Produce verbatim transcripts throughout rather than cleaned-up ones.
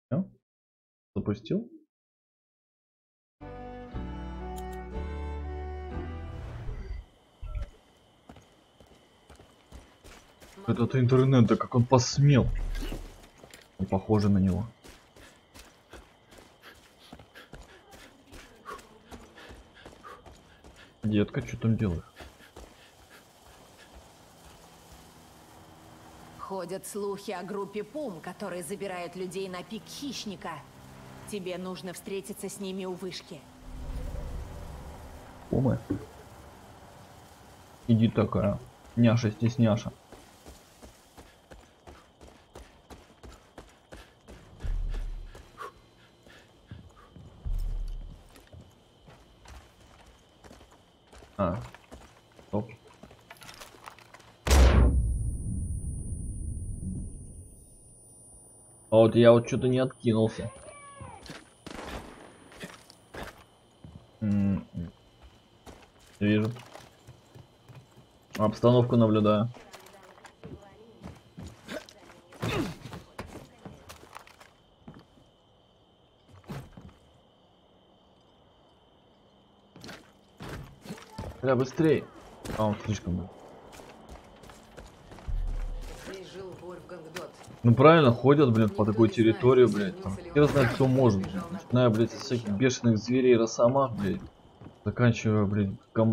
Всё? Запустил? Этот интернет, да как он посмел? Не похоже на него. Детка, что там делаешь? Ходят слухи о группе Пум, которые забирают людей на пик хищника. Тебе нужно встретиться с ними у вышки. Пумы? Иди такая, няша-стесняша. А, стоп. А вот я вот что-то не откинулся. М-м. Вижу. Обстановку наблюдаю. Бля, быстрей. А он слишком был. Ну правильно, ходят, блин, по такой территории, блядь. Там, я знаю, кто может, блядь. Начиная, блядь, от всяких бешеных зверей, росомах, блядь. Заканчивая, блядь, гом...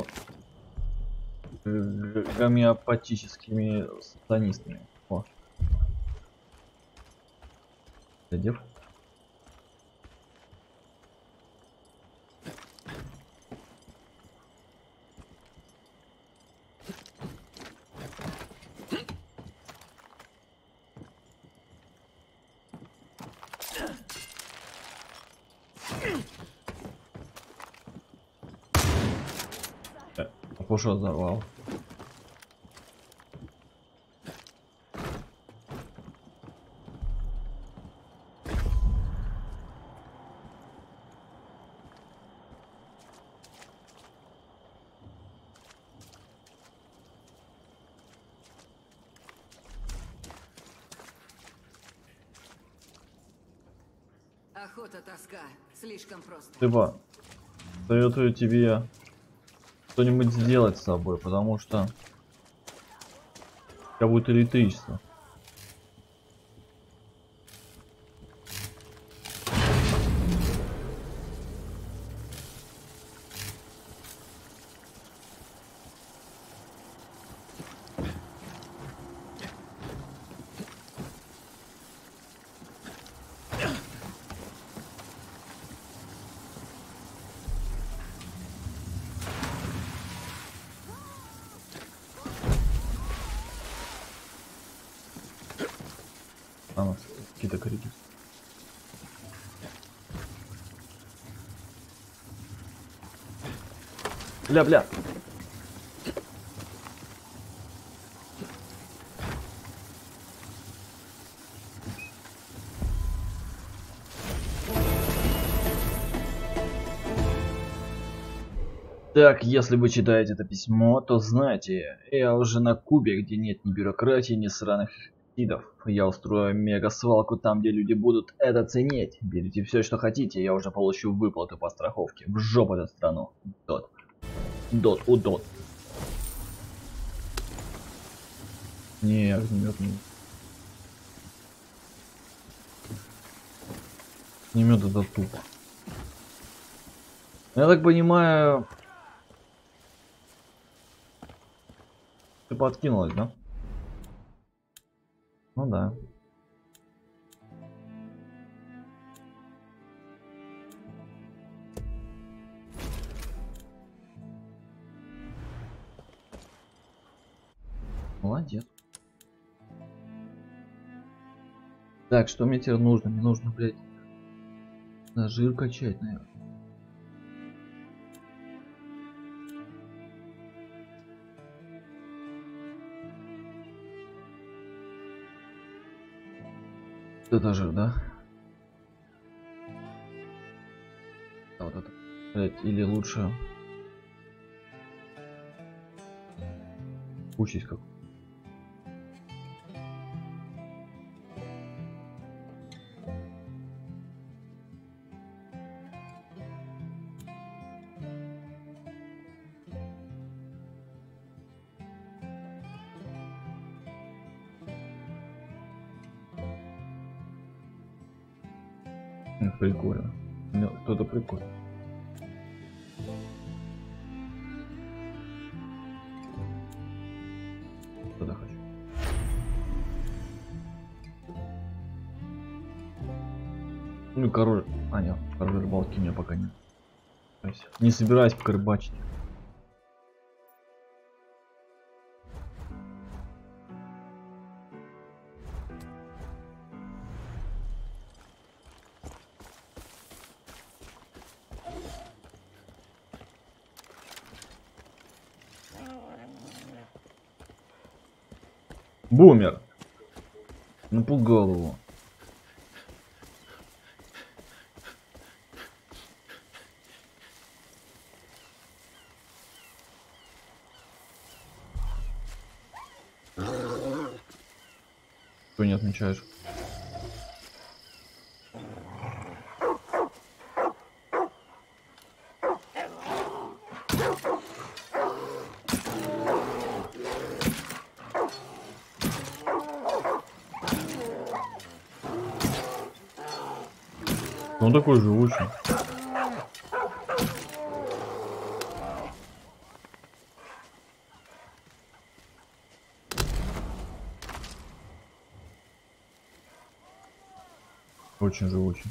гомеопатическими сатанистами. О. Дев? Пошел взорвал. Охота, тоска. Слишком просто. Типа, советую тебе что-нибудь сделать с собой, потому что у тебя будет электричество. А, какие-то крики. Бля-бля. Так, если вы читаете это письмо, то знайте, я уже на Кубе, где нет ни бюрократии, ни сраных видов. Я устрою мега-свалку там, где люди будут это ценить. Берите все, что хотите, я уже получу выплату по страховке. В жопу эту страну. Дот. Дот, у дот. Не, огнемет не. Огнемет это тупо. Я так понимаю... Ты подкинулась, да? Ну да. Молодец. Так, что мне теперь нужно? Мне нужно, блядь, на жир качать, наверное. Это жир, да? А вот это. Блядь, или лучше... Учись как. Прикольно. Ну, кто-то прикольно. Туда хочу. Ну, король. А, нет, король рыбалки у меня пока нет. Не собираюсь пока рыбачить. Бумер! Напугал его. Что не отмечаешь? Он такой живучий. Очень живучий.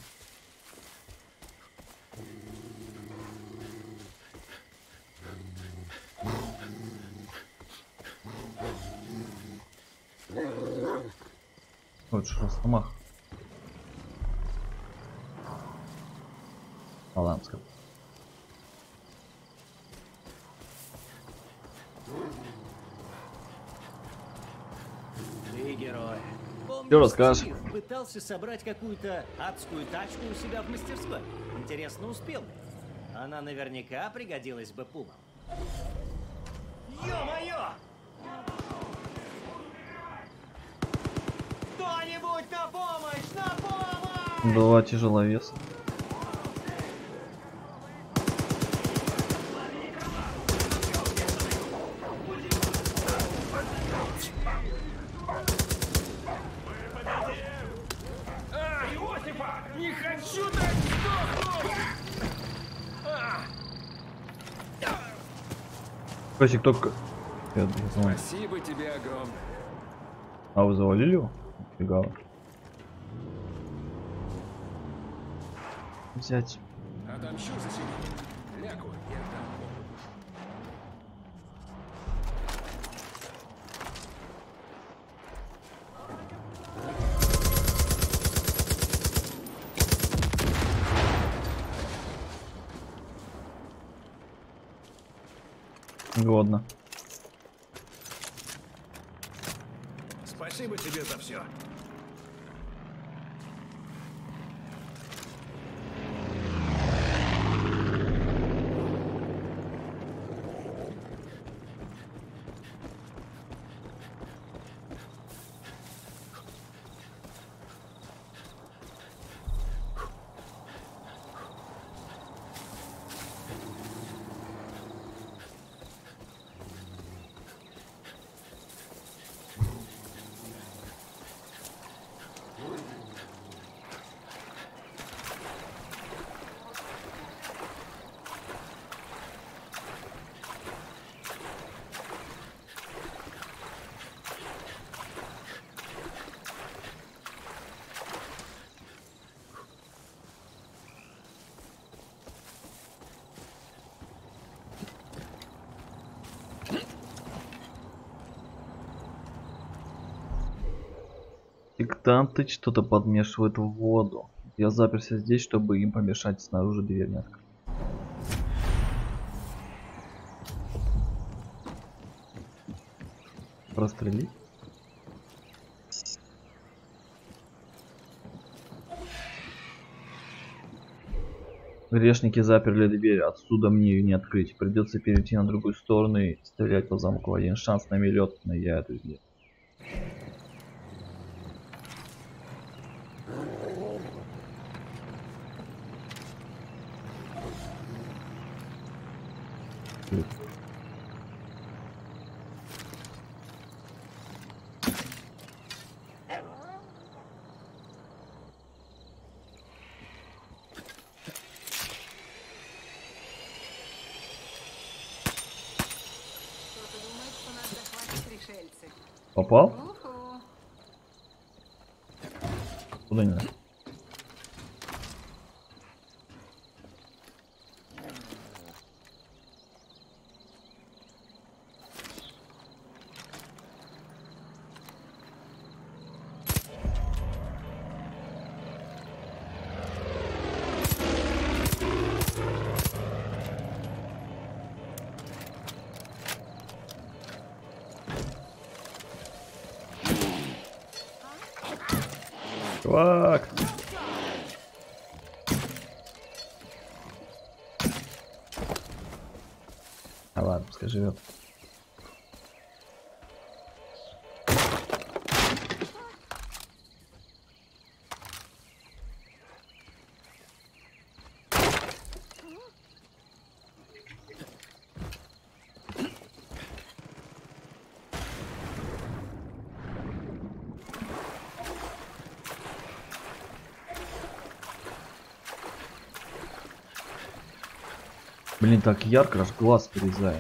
Вот же росомах. Аланска. Ты герой. Что расскажешь? Стив пытался собрать какую-то адскую тачку у себя в мастерской. Интересно, успел ли? Она наверняка пригодилась бы пумам. Ё-моё! Кто-нибудь на помощь! На помощь! Два тяжеловеса. Не хочу так сдохнуть! Косик только. Спасибо тебе огромное. А вы завалили его? Фига. Взять. Отомщу за себя. Ляку я дам. Годно. Спасибо тебе за все. Сектанты что-то подмешивают в воду. Я заперся здесь, чтобы им помешать, снаружи дверь не открыть. Прострелить? Грешники заперли дверь, отсюда мне ее не открыть. Придется перейти на другую сторону и стрелять по замку. Один шанс на миллион, но я это сделаю. Попал? Куда не надо? Чувак! А ладно, пускай живет. Блин, так ярко, аж глаз вырезает.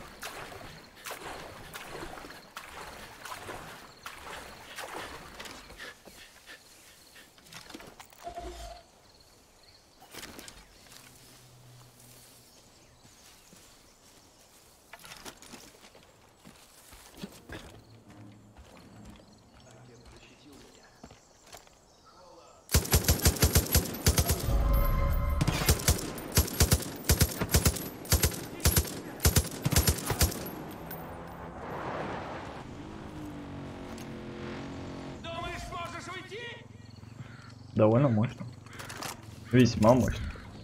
Довольно мощно. Весьма мощно.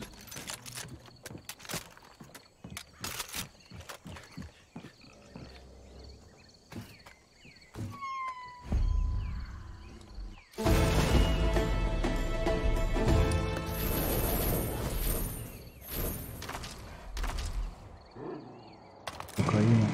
Украина.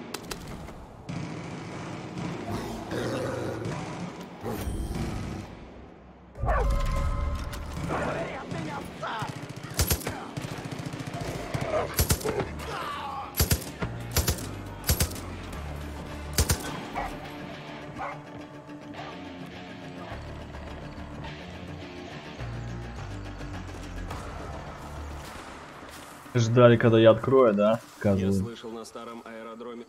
Ждали, когда я открою, да? Я слышал на старом аэродроме.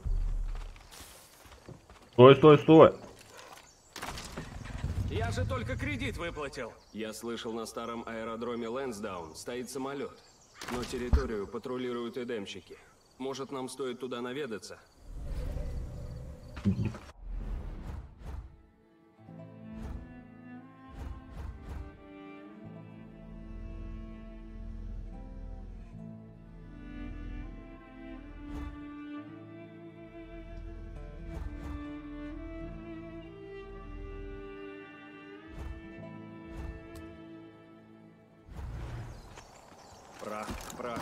Стой, стой, стой! Я же только кредит выплатил. Я слышал, на старом аэродроме Лэнсдаун стоит самолет. Но территорию патрулируют эдемщики. Может, нам стоит туда наведаться? Прах, прах.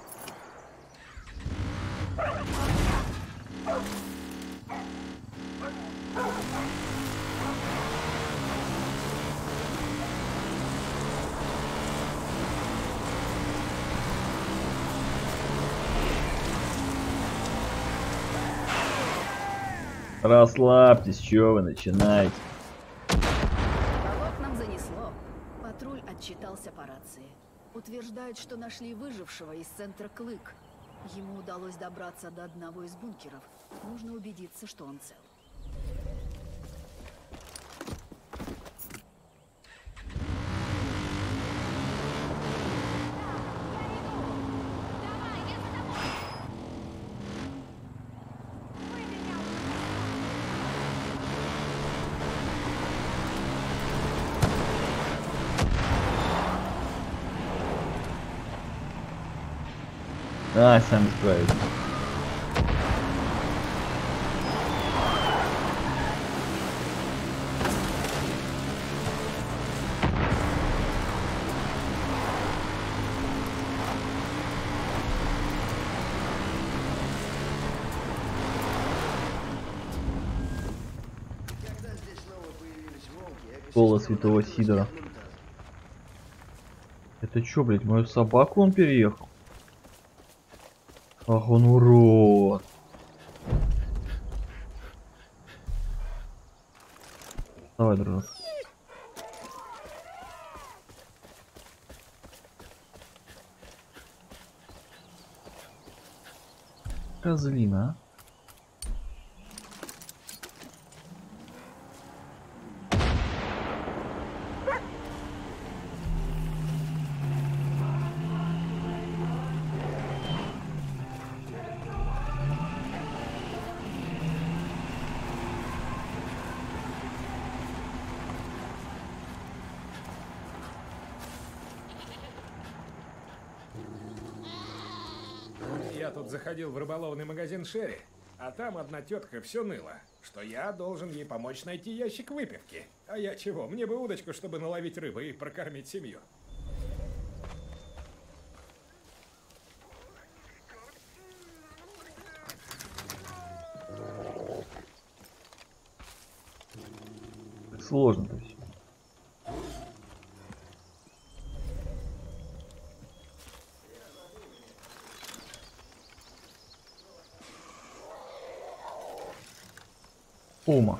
Расслабьтесь, чё вы начинаете? Болот нам занесло. Патруль отчитался по рации. Утверждают, что нашли выжившего из центра Клык. Ему удалось добраться до одного из бункеров. Нужно убедиться, что он цел. А, сами справились. Школа Святого Сидора. Это чё, блядь, мою собаку он переехал? Ах, он урод. Давай, дружок. Козлина. Я тут заходил в рыболовный магазин Шерри, а там одна тетка все ныла, что я должен ей помочь найти ящик выпивки. А я чего? Мне бы удочку, чтобы наловить рыбы и прокормить семью. Сложно-то все. Ума.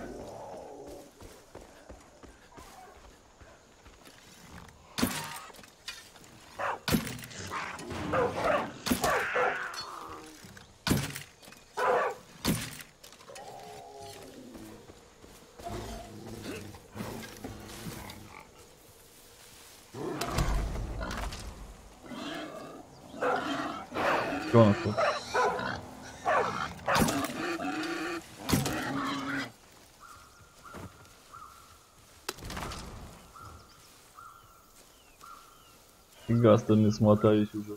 Что у нас тут? Фига, остальные смотались уже.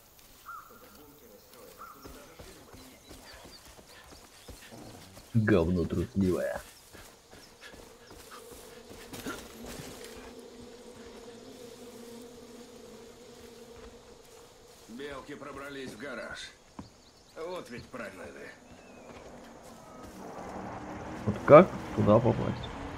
Говно трусливое. Белки пробрались в гараж. Вот ведь правильно. Вот как туда попасть?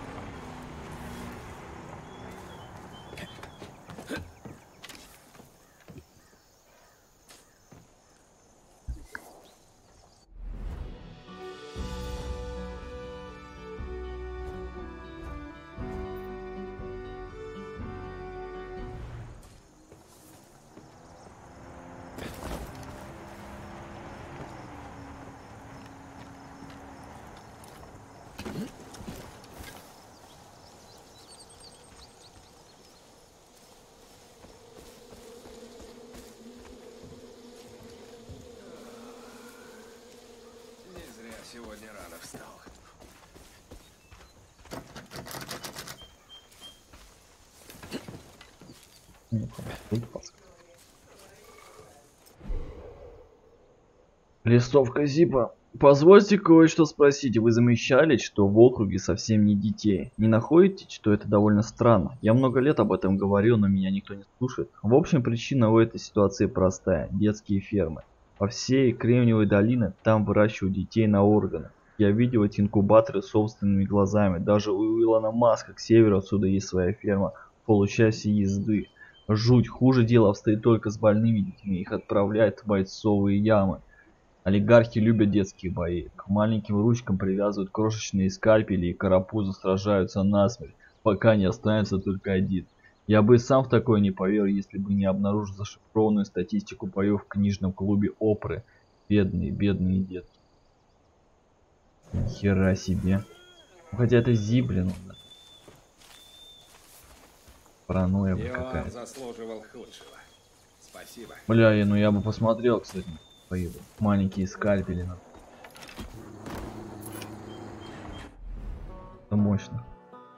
Сегодня рано встал. Листовка Зипа. Позвольте кое-что спросить. Вы замечали, что в округе совсем не детей? Не находите, что это довольно странно? Я много лет об этом говорил, но меня никто не слушает. В общем, причина у этой ситуации простая. Детские фермы. По всей Кремниевой долине там выращивают детей на органы. Я видел эти инкубаторы собственными глазами. Даже у Илона Маска к северу отсюда есть своя ферма в получасе езды. Жуть. Хуже дело обстоит только с больными детьми. Их отправляют в бойцовые ямы. Олигархи любят детские бои. К маленьким ручкам привязывают крошечные скальпели и карапузы сражаются насмерть, пока не останется только один. Я бы и сам в такое не поверил, если бы не обнаружил зашифрованную статистику боев в книжном клубе Опры. Бедные, бедные детки. Нихера себе. Ну, хотя это Зип, блин. Паранойя какая-то. Заслуживал худшего. Спасибо. Бля, я, ну я бы посмотрел, кстати. Поеду. Маленькие скальпели. Это мощно.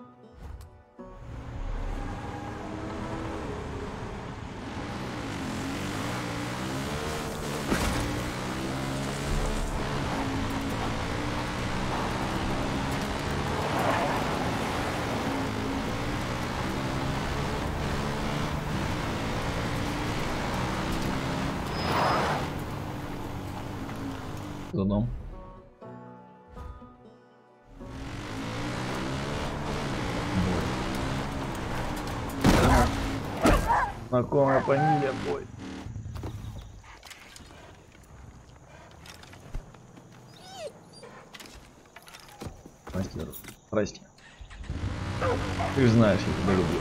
За дом. Знакомая фамилия, бой. Прости, прости. Ты же знаешь, я тебя люблю.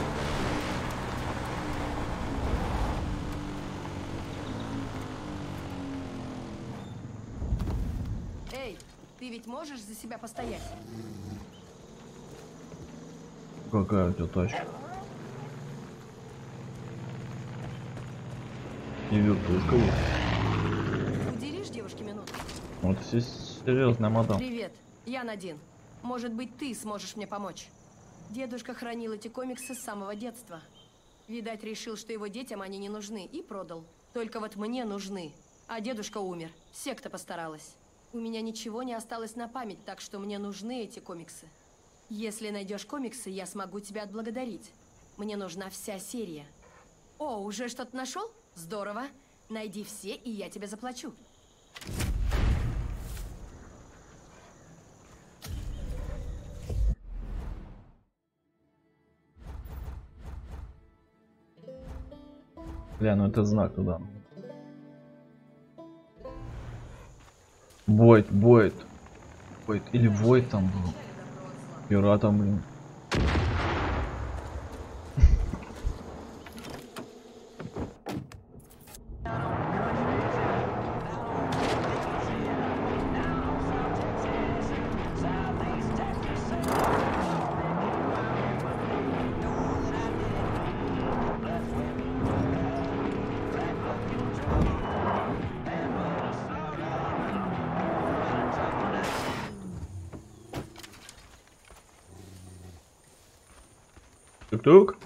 Эй, ты ведь можешь за себя постоять? Какая у тебя тачка? И вертушка есть. Уделишь девушке минуту? Вот все серьезная мадам. Привет, я Надин. Может быть, ты сможешь мне помочь? Дедушка хранил эти комиксы с самого детства. Видать, решил, что его детям они не нужны, и продал. Только вот мне нужны. А дедушка умер. Секта постаралась. У меня ничего не осталось на память, так что мне нужны эти комиксы. Если найдешь комиксы, я смогу тебя отблагодарить. Мне нужна вся серия. О, уже что-то нашел? Здорово. Найди все, и я тебе заплачу. Бля, ну это знак туда. Бойт, Бойт. Бойт. Или Войт там был. Пиратом, блин. Тук-тук.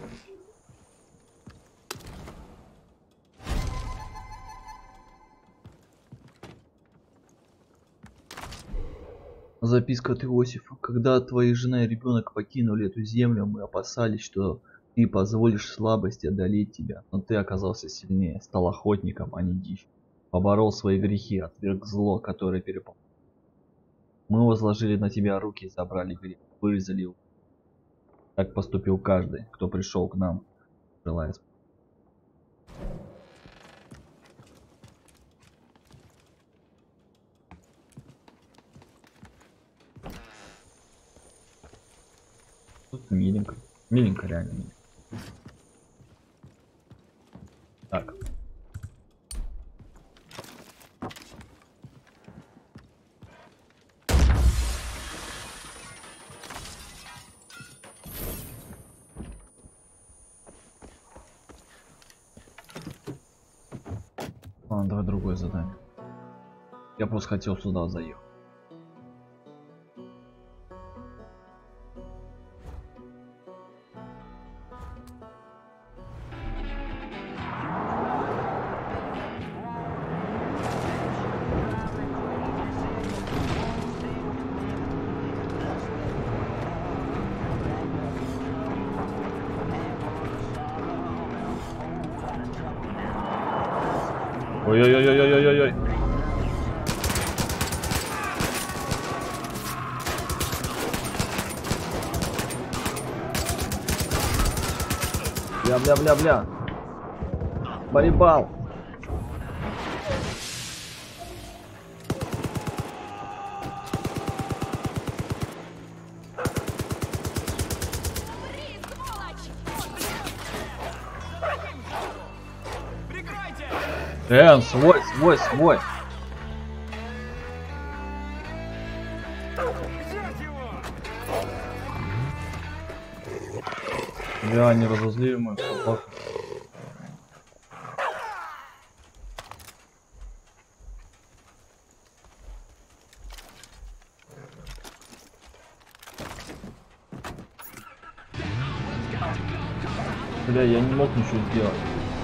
Записка от Иосифа. Когда твоя жена и ребенок покинули эту землю, мы опасались, что ты позволишь слабости одолеть тебя, но ты оказался сильнее, стал охотником, а не дичь. Поборол свои грехи, отверг зло, которое перепал. Мы возложили на тебя руки, забрали грех, вырезали его. Так поступил каждый, кто пришел к нам, желая. Тут миленько. Миленько, реально миленько. Так. Ладно, давай другое задание. Я просто хотел сюда заехать. Ой-ой-ой-ой-ой-ой-ой. Бля-бля-бля-бля. Барибал. Эн, свой, свой, свой. Я не разозлили мою собаку. Бля, я не мог ничего сделать.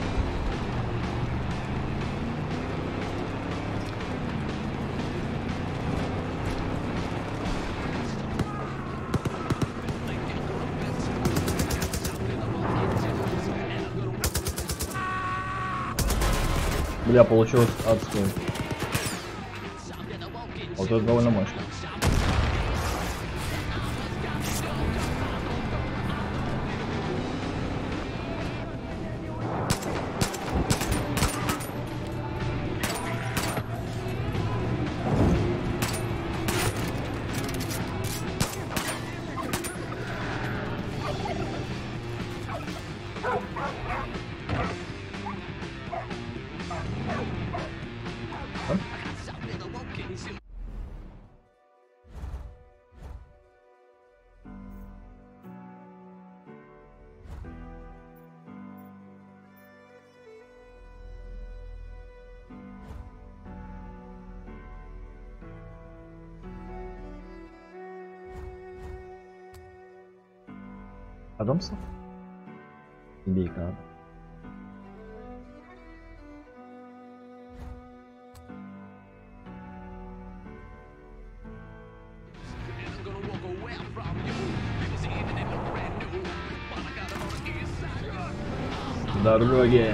Бля, получилось адское. Вот это довольно мощно. Адамса? Бейка. Дороги.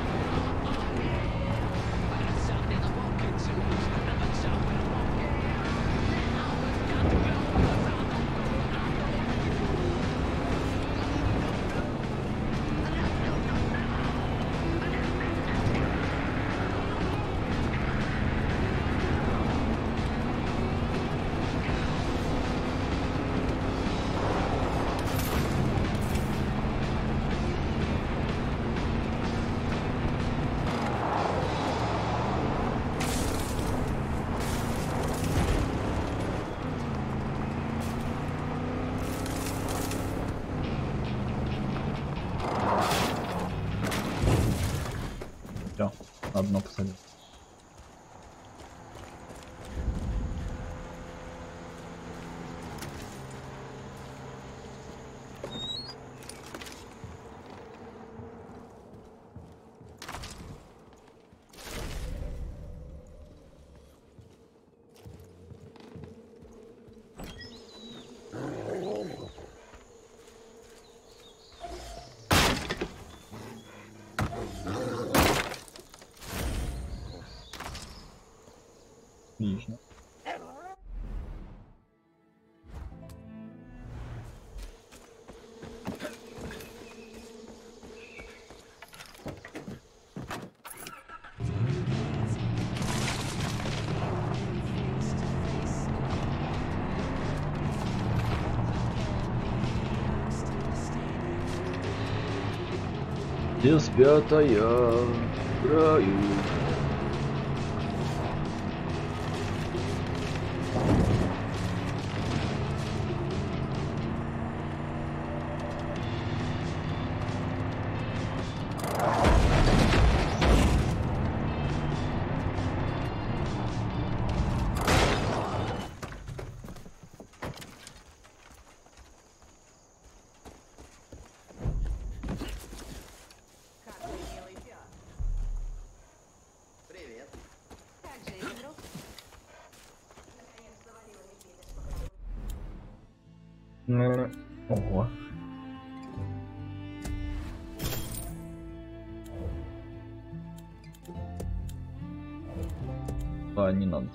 Все, на дно посадил. Отлично. Все спят, а я в раю. Ну, ого. А, не надо.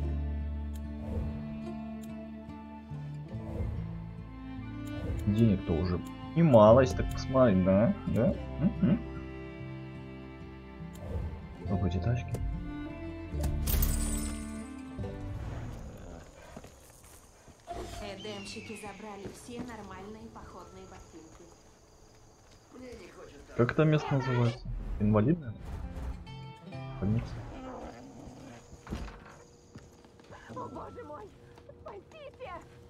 Денег-то уже немалость, так посмотри, да? Да? Угу. Ого, эти тачки. Эдемщики забрали все нормальные походные ботинки. Как это место называется? Инвалидное? Больница? О боже мой! Спасите!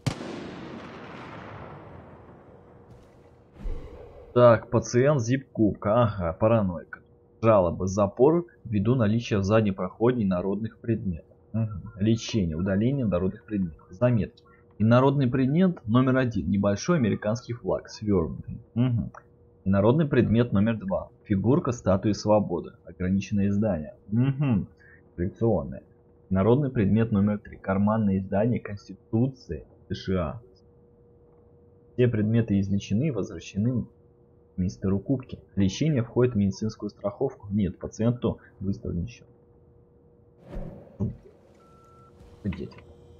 Так, пациент зип-кубка. Ага, паранойка. Жалобы, запор ввиду наличия в задней проходе народных предметов. Угу. Лечение, удаление народных предметов. Заметки. Инородный предмет номер один. Небольшой американский флаг, свернутый. Угу. Инородный предмет номер два. Фигурка статуи свободы. Ограниченное издание. Угу. Коллекционное. Инородный предмет номер три. Карманное издание Конституции США. Все предметы излечены и возвращены мистеру Кубке. Лечение входит в медицинскую страховку? Нет, пациенту выставлен счет. Дети.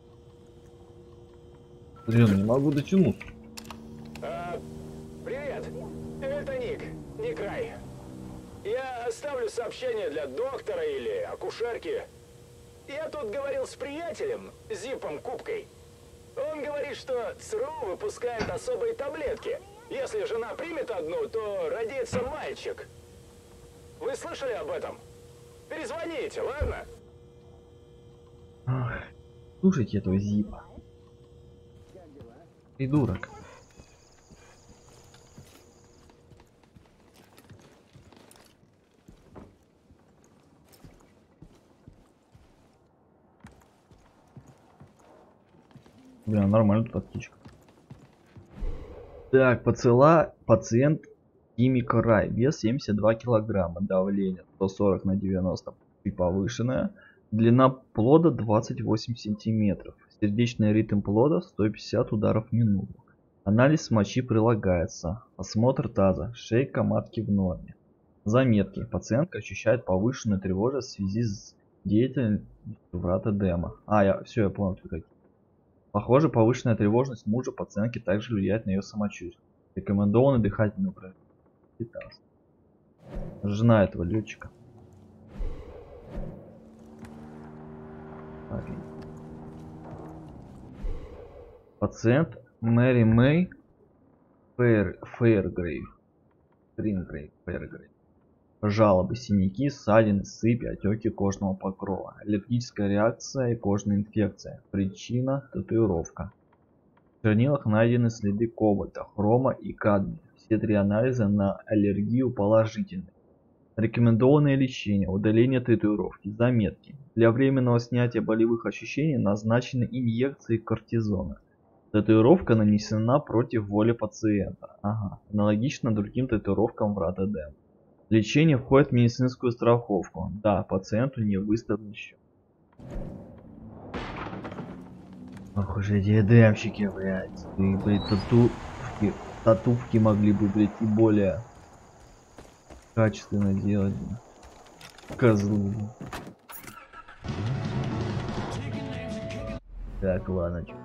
Блин, не могу дотянуть. А, привет, это Ник, Ник Рай. Я оставлю сообщение для доктора или акушерки. Я тут говорил с приятелем, Зипом Кубкой. Он говорит, что ЦРУ выпускает особые таблетки. Если жена примет одну, то родится мальчик. Вы слышали об этом? Перезвоните, ладно? Ах, слушайте этого Зипа. Придурок. Блин, нормально тут птичка. Так, поцела пациент Кимика Рай. Вес семьдесят два килограмма. Давление сто сорок на девяносто и повышенное. Длина плода двадцать восемь сантиметров. Сердечный ритм плода сто пятьдесят ударов в минуту. Анализ мочи прилагается. Осмотр таза. Шейка матки в норме. Заметки. Пациентка ощущает повышенную тревожность в связи с деятельностью врата Дема. А, я все, я понял, какие. Похоже, повышенная тревожность мужа пациентки также влияет на ее самочувствие. Рекомендованы дыхательные упражнения. Жена этого летчика. Okay. Пациент Мэри Мэй Фейр, Фейргрейв. Фейргрейв. Фейргрейв. Жалобы, синяки, ссадины, сыпи, отеки кожного покрова, аллергическая реакция и кожная инфекция. Причина – татуировка. В чернилах найдены следы кобальта, хрома и кадмия. Все три анализа на аллергию положительны. Рекомендованное лечение: удаление татуировки. Заметки. Для временного снятия болевых ощущений назначены инъекции кортизона. Татуировка нанесена против воли пациента. Ага. Аналогично другим татуировкам врата Дема. Лечение входит в медицинскую страховку. Да, пациенту не выставлен счет. Ох уж эти демщики, блядь. И, блядь, татуировки, татуировки могли бы, блядь, и более качественно делать. Козлы. Так, ладно, чё.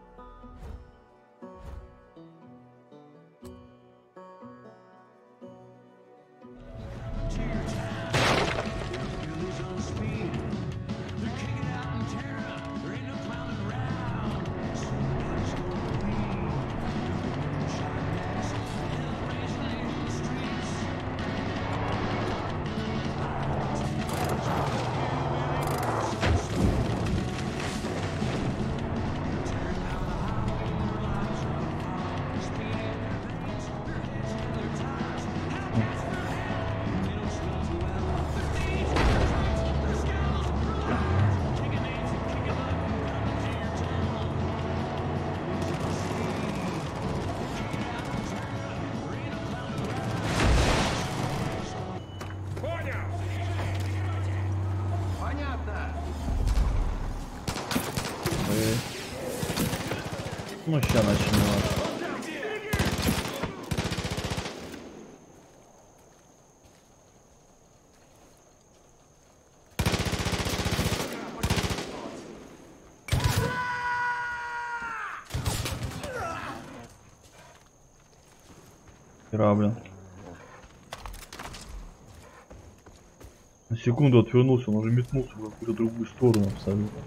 Ну, сейчас начнем. Хера, блин. На секунду отвернулся, он уже метнулся в какую-то другую сторону абсолютно.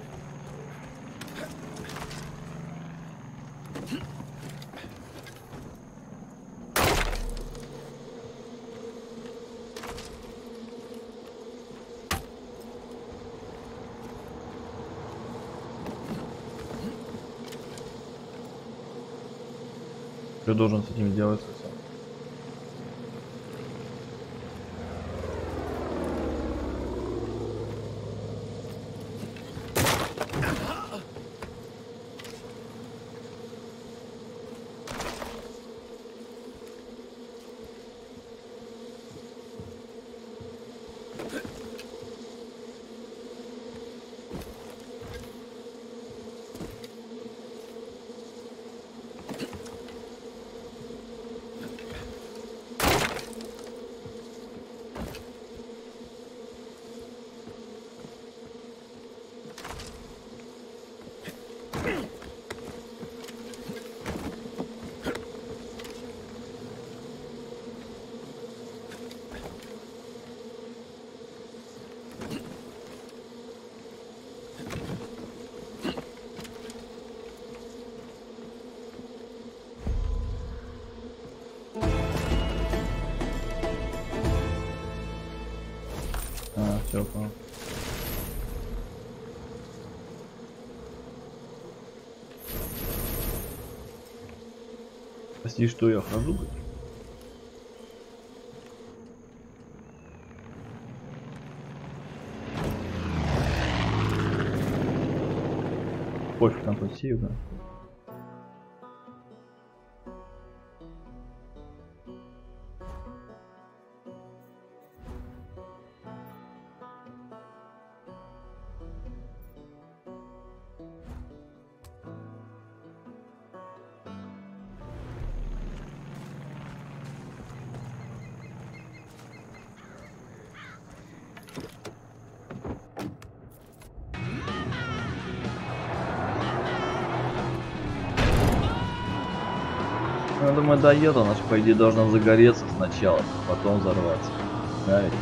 Что должен с этим делать сам? А, все, понял. Прости, что я хожу? Пофиг, там тут сейв, да. Я думаю, доеду, она же, по идее, должна загореться сначала, потом взорваться. Да ведь?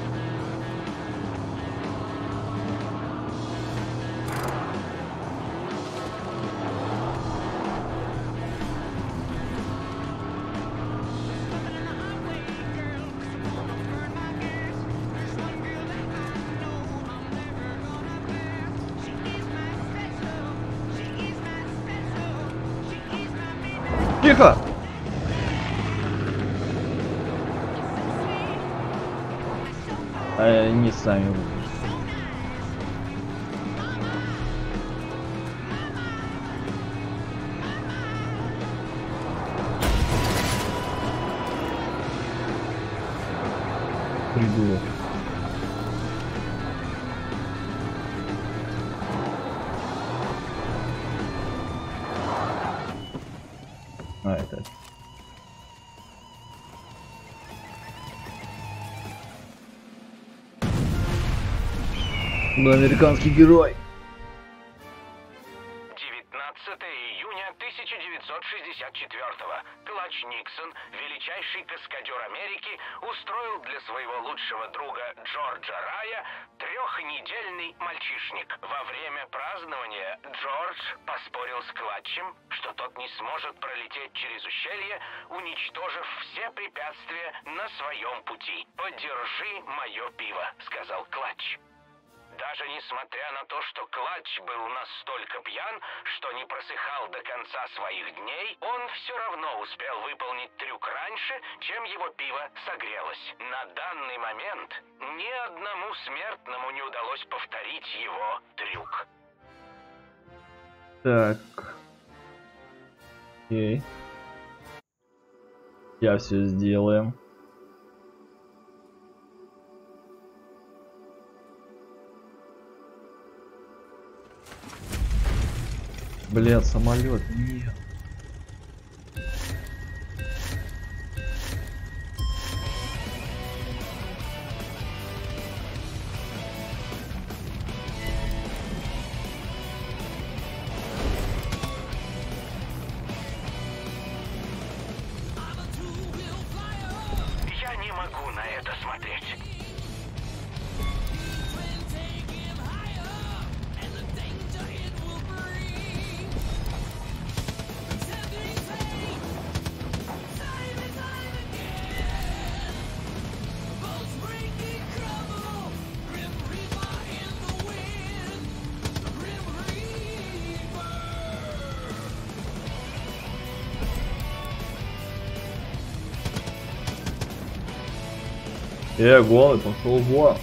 Тихо! А они сами будут. Придурок. А, это... Ну, американский герой. девятнадцатое июня тысяча девятьсот шестьдесят четвёртого. Клатч Никсон, величайший каскадер Америки, устроил для своего лучшего друга Джорджа Рая трехнедельный мальчишник. Во время празднования Джордж поспорил с Клатчем, что тот не сможет пролететь через ущелье, уничтожив все препятствия на своем пути. «Подержи мое пиво», — сказал Клатч. Даже несмотря на то, что Клатч был настолько пьян, что не просыхал до конца своих дней, он все равно успел выполнить трюк раньше, чем его пиво согрелось. На данный момент ни одному смертному не удалось повторить его трюк. Так. Окей. Я все сделаем. Блядь, самолет, нет. Я не могу на это смотреть. Э, голый, пошел вон.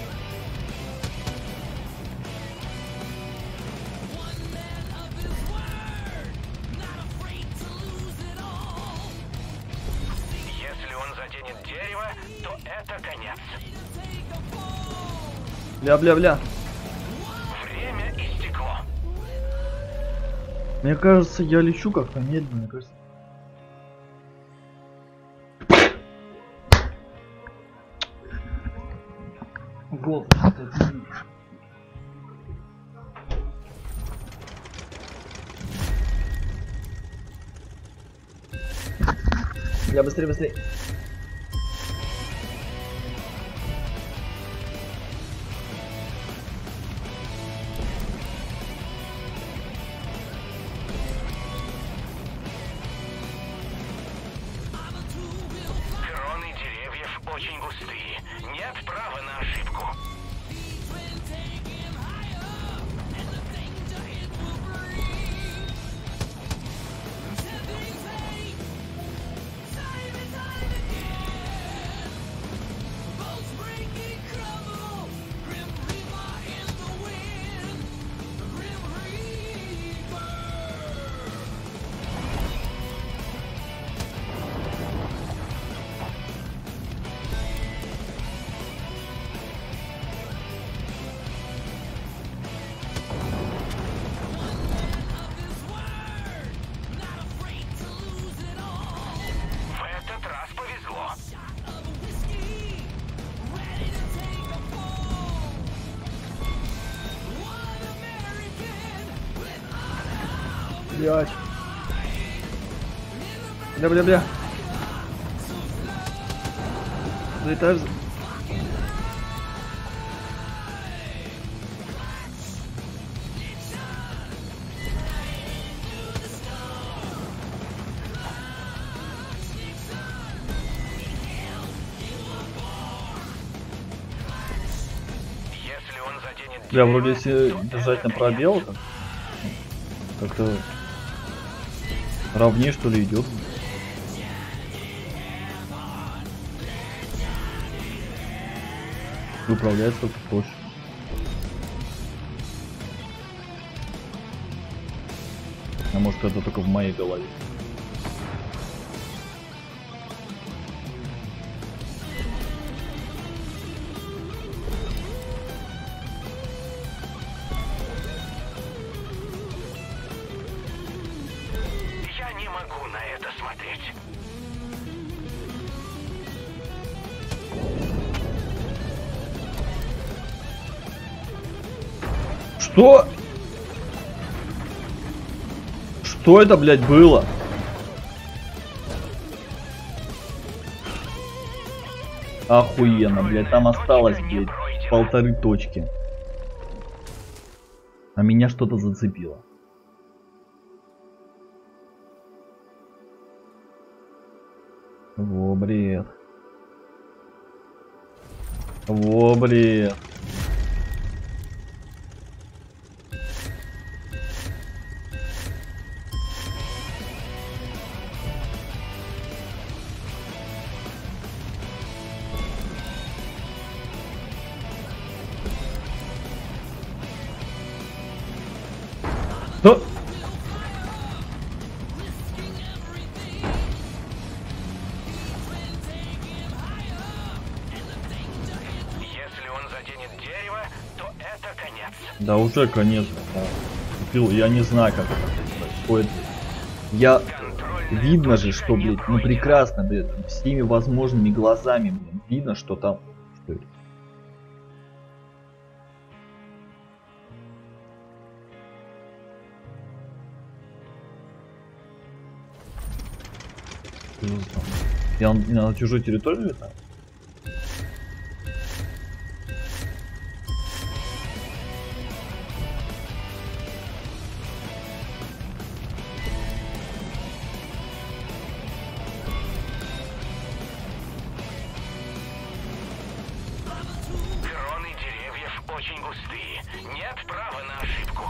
Если он заденет дерево, то это конец. Бля-бля-бля. Время истекло. Мне кажется, я лечу как-то медленно, мне кажется. Гол. Я быстрее, быстрее. Кроны деревьев очень густые. Нет права на ошибку. Блять. Бля-бля-бля. Каждый этаж... Если он заденет Бля, дерево, вроде если то держать это на пробел, как- как-то ровнее что ли идет. Управляется как-то проще. А может это только в моей голове. Я не могу на это смотреть. Что? Что это, блядь, было? Охуенно, блядь, там осталось, блядь, полторы точки. А меня что-то зацепило. Во, бред. Во, бред. Что? Если он заденет дерево, то это конец. Да уже конец. Да. Купил, я не знаю, как это происходит. Я... Видно же, что, блядь, ну прекрасно, блядь, всеми возможными глазами, блядь, видно, что там... Что это? Я на, на чужой территории летаю? Кроны деревьев очень густые. Нет права на ошибку.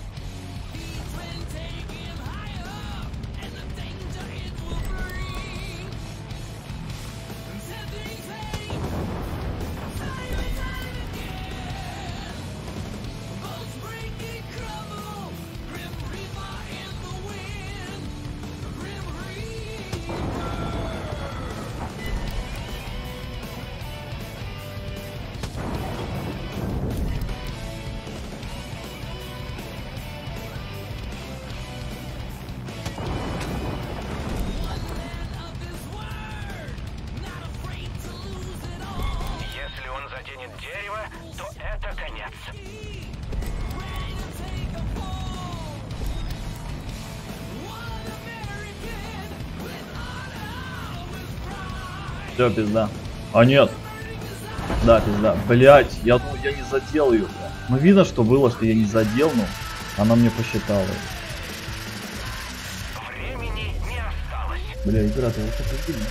Если он заденет дерево, то это конец. Все, пизда. А нет. Да, пизда. Блять, я думал, я не задел ее. Ну видно, что было, что я не задел, но она мне посчитала. Времени не осталось. Бля, игра, ты вот это видно.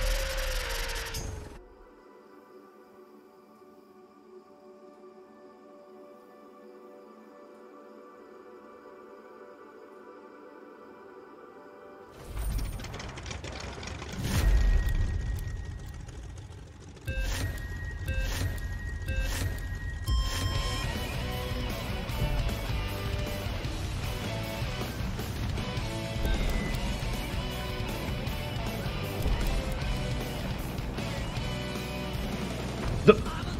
Да.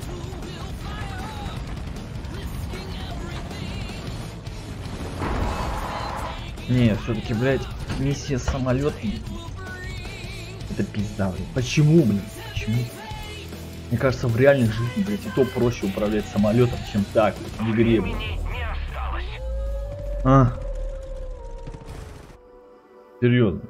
Не, все-таки, блядь, миссия с самолетом. Это пизда, блядь. Почему, блядь? Почему? Мне кажется, в реальной жизни, блядь, и то проще управлять самолетом, чем так, блядь, в игре, блядь. Времени не осталось. А. Серьезно.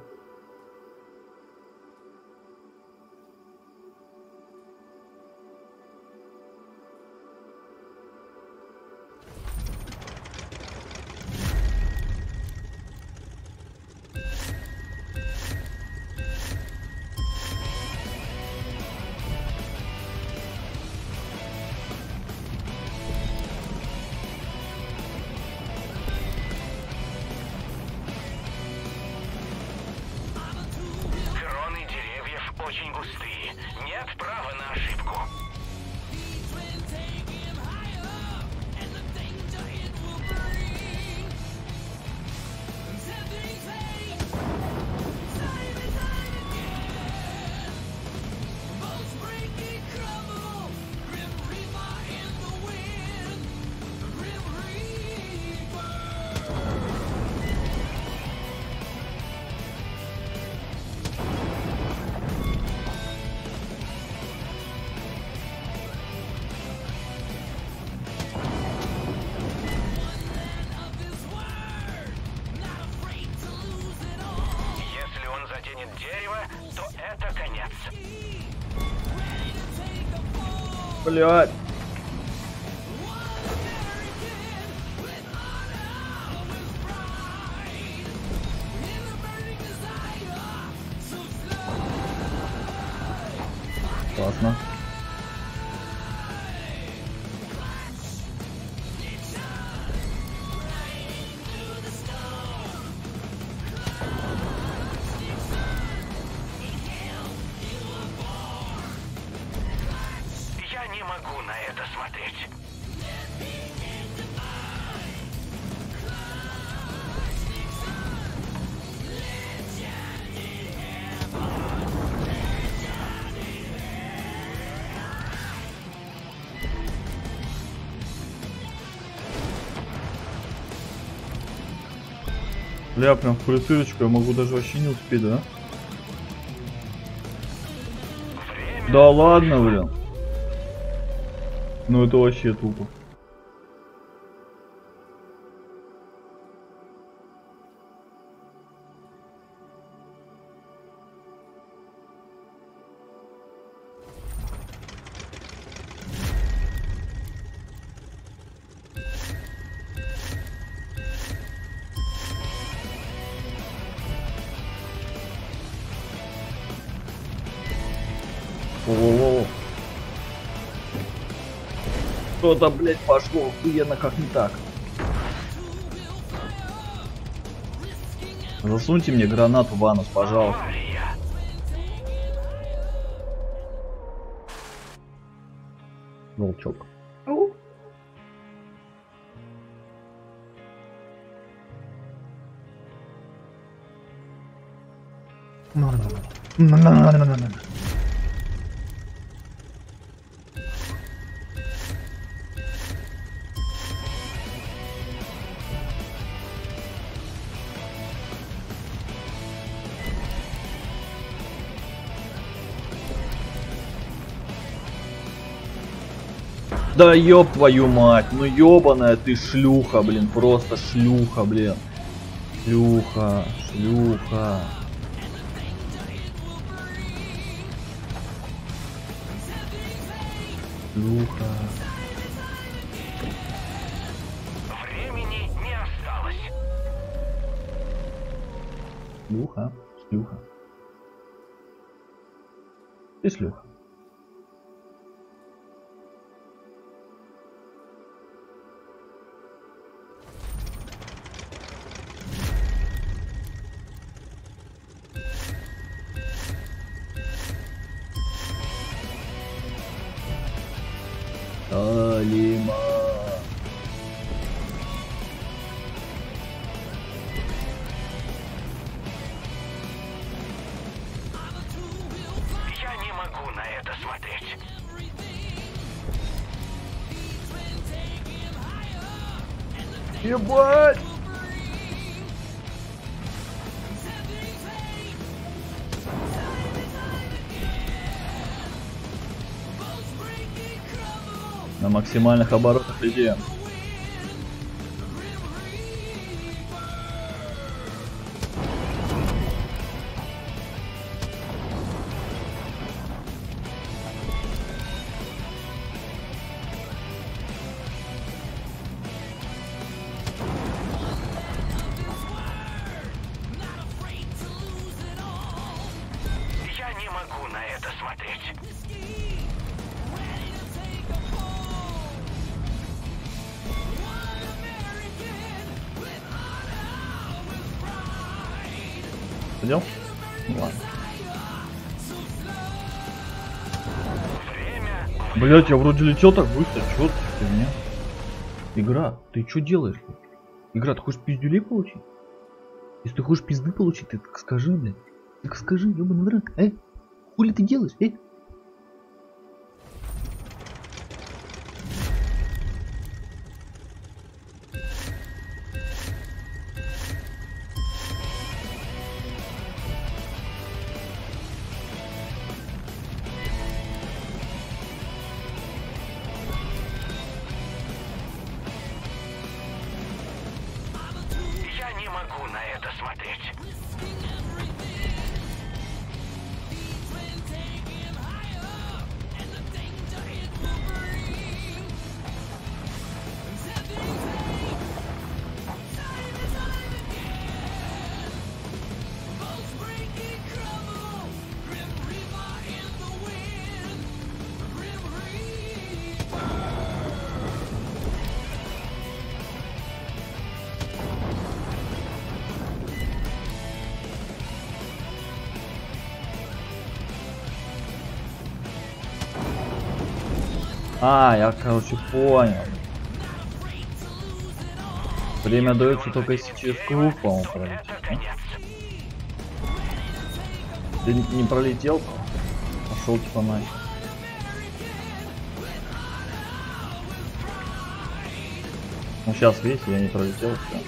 Блядь. Классно. Я не могу на это смотреть. Бля, прям в притырочку я могу даже вообще не успеть, да? Да ладно, блин. Ну это вообще тупо. О-о-о. Что-то, блядь, пошло охуенно как не так. Засуньте мне гранату в анус, пожалуйста. Волчок. Да ёб твою мать, ну ёбаная ты шлюха, блин, просто шлюха, блин. Шлюха, шлюха. Шлюха. Времени не осталось. Шлюха, шлюха. Ты шлюха. Алима. Я не могу на это смотреть. Ебать! На максимальных оборотах лети. Я не могу на это смотреть. Пойдем? Ну ладно. Блять, я вроде летел так быстро, чё ты меня? Игра, ты чё делаешь? Игра, ты хочешь пиздюлей получить? Если ты хочешь пизды получить, ты так скажи, блядь. Так скажи, ёбаный в рот, эй? Хули ты делаешь, эй? Я не могу на это смотреть. А, я, короче, понял. Время дается только если через круг, по-моему, пролететь. Да? Ты не, не пролетел? Пошел типа нафиг. Ну сейчас, видите, я не пролетел, все.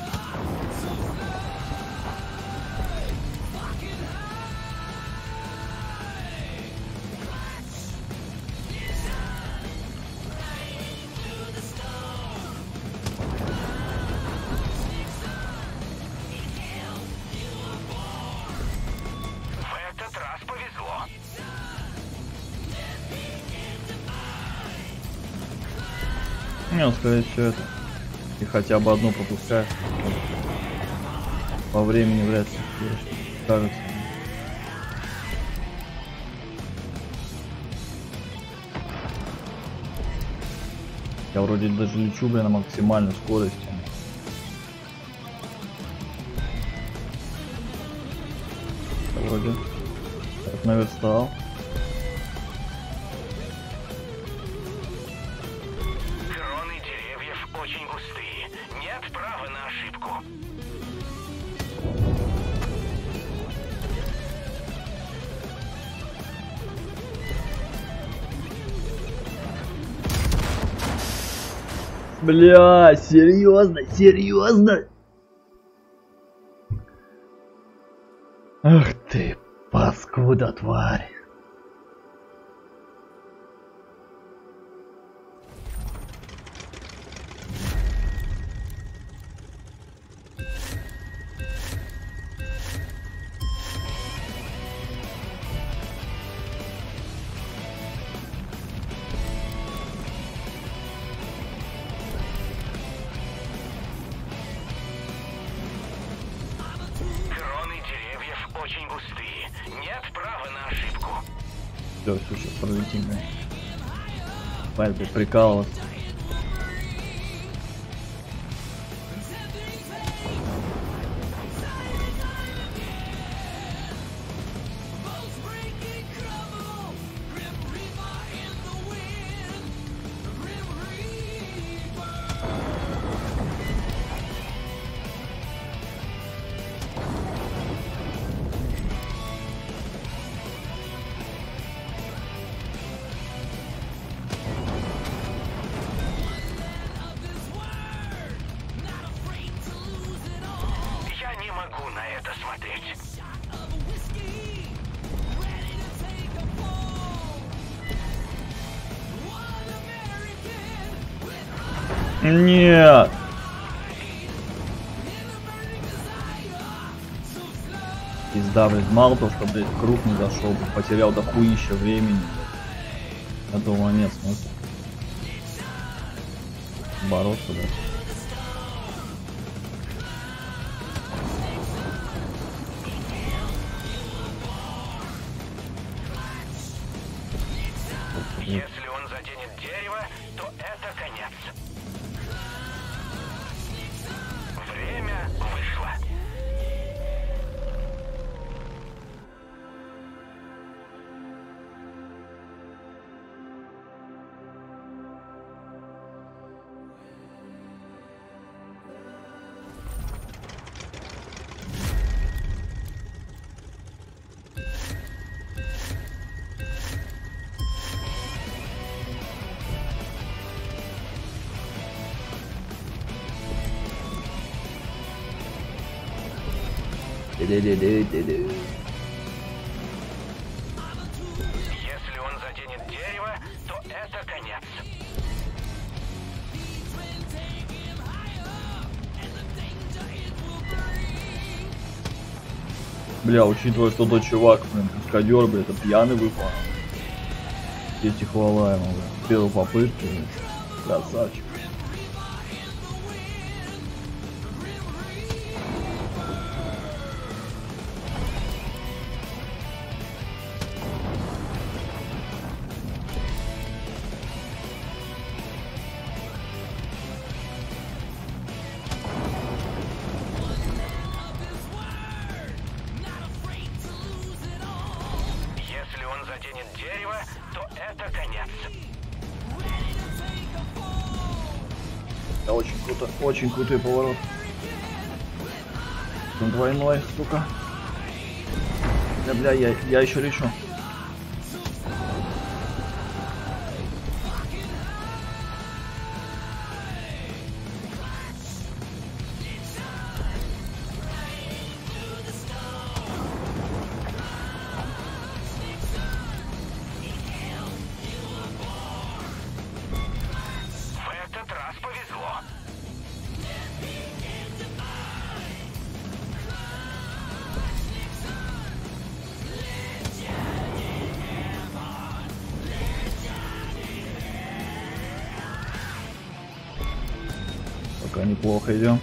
Не, он сказать все это. И хотя бы одну пропускаешь. По времени вряд ли кажется. Я вроде даже лечу, блин, на максимальной скорости. Я вроде так наверстал. Бля, серьезно, серьезно? Ах ты, паскуда, тварь. Все, все, сейчас пролетим. Пальцы прикалываться. Нет. Пизда, блядь, мало того, что, блядь, круг не зашел, потерял дохуища времени. Я думал, нет смысла бороться, да. Если он заденет дерево, то это конец. Время вышло. Ди-ди-ди-ди-ди. Если он заденет дерево, то это конец. Бля, учитывая, что тот чувак, блин, каскадер, бля, это пьяный выпал. Эти хвала ему, бля. С первой попытки, бля. Красавчик. Если он заденет дерево, то это конец. Да, очень круто, очень крутой поворот. Двойной, сука. Да, бля, я, я еще лечу. Пока неплохо идем.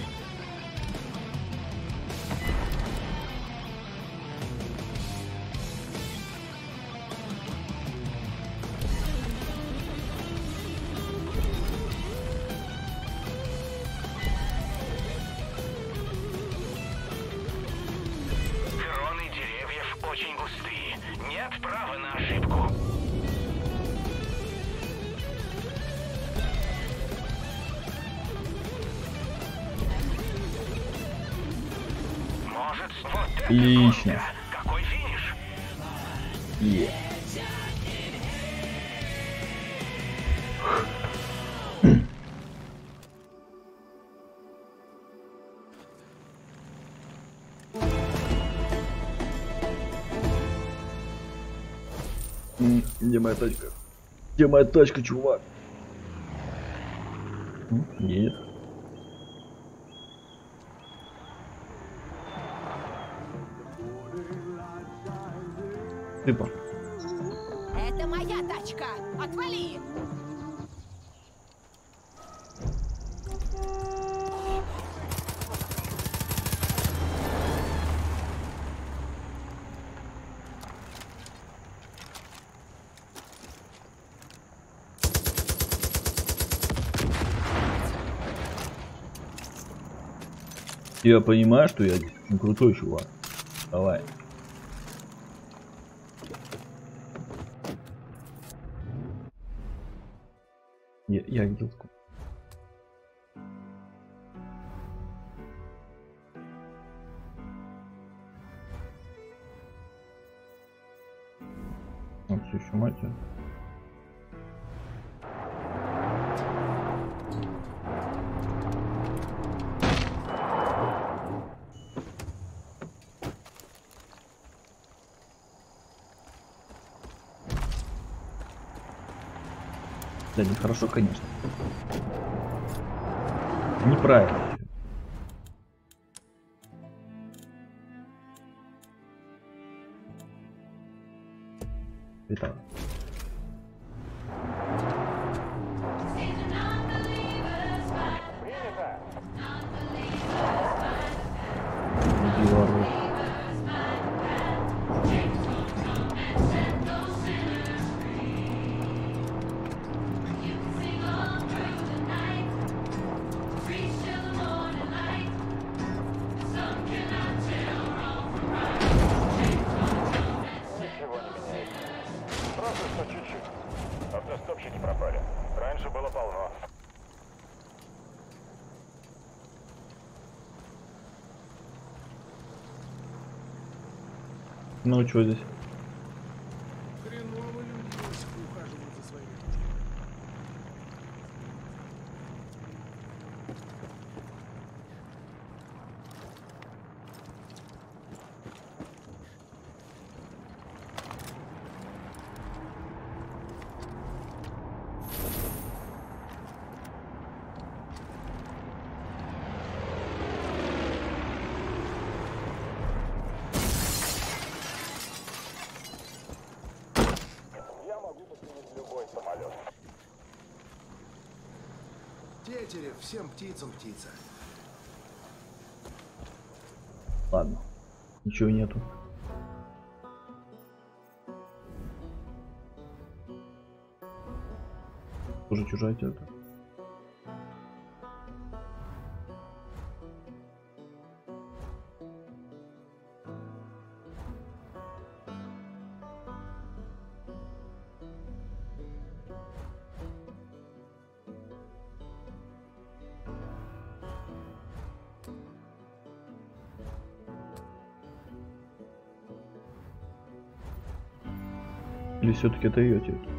Кроны деревьев очень густые. Нет права на ошибку. Может, вот это Отлично. гонка. Какой финиш? Е. М, Где моя тачка? Где моя тачка, чувак? М, Едет. Типа. Это моя тачка! Отвали! Я понимаю, что я ну, крутой чувак. Давай. Я, я видел. Он все еще мать. Да, нехорошо, конечно. Неправильно. Итак. Белорус. Просто что чуть-чуть. Автостопщики пропали. Раньше было полно. Ну, что здесь? Хреново люди Иосифу ухаживают за своими. Я могу починить любой самолет. Тетерев, всем птицам птица. Ладно. Ничего нету. Тоже чужая тетка. Или все-таки это ее территория?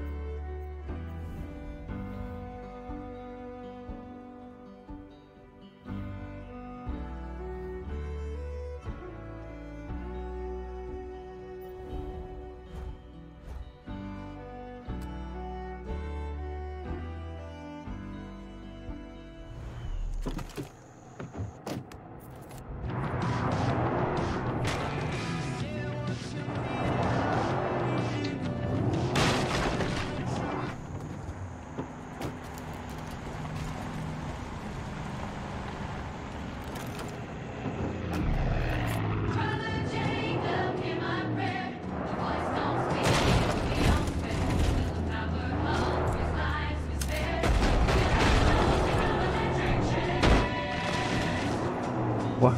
Ва.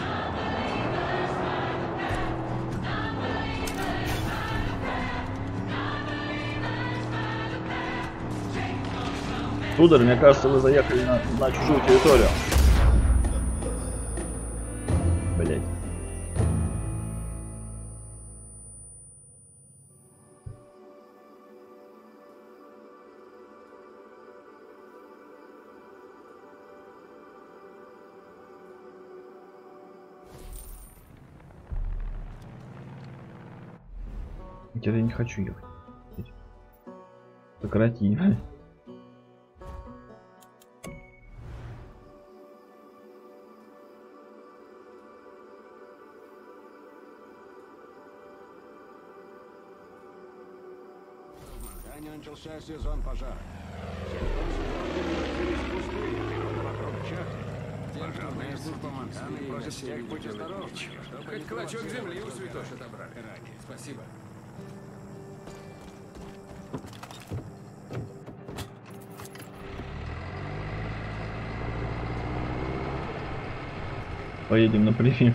Сударь, мне кажется, вы заехали на, на чужую территорию. Блять. Я не хочу ехать. Сократи. Начался сезон пожара. Вокруг чахнет. Пожарная служба Монтаны просит всех быть осторожнее. Хоть клочок земли у святош отобрали. Спасибо. Поедем на префи.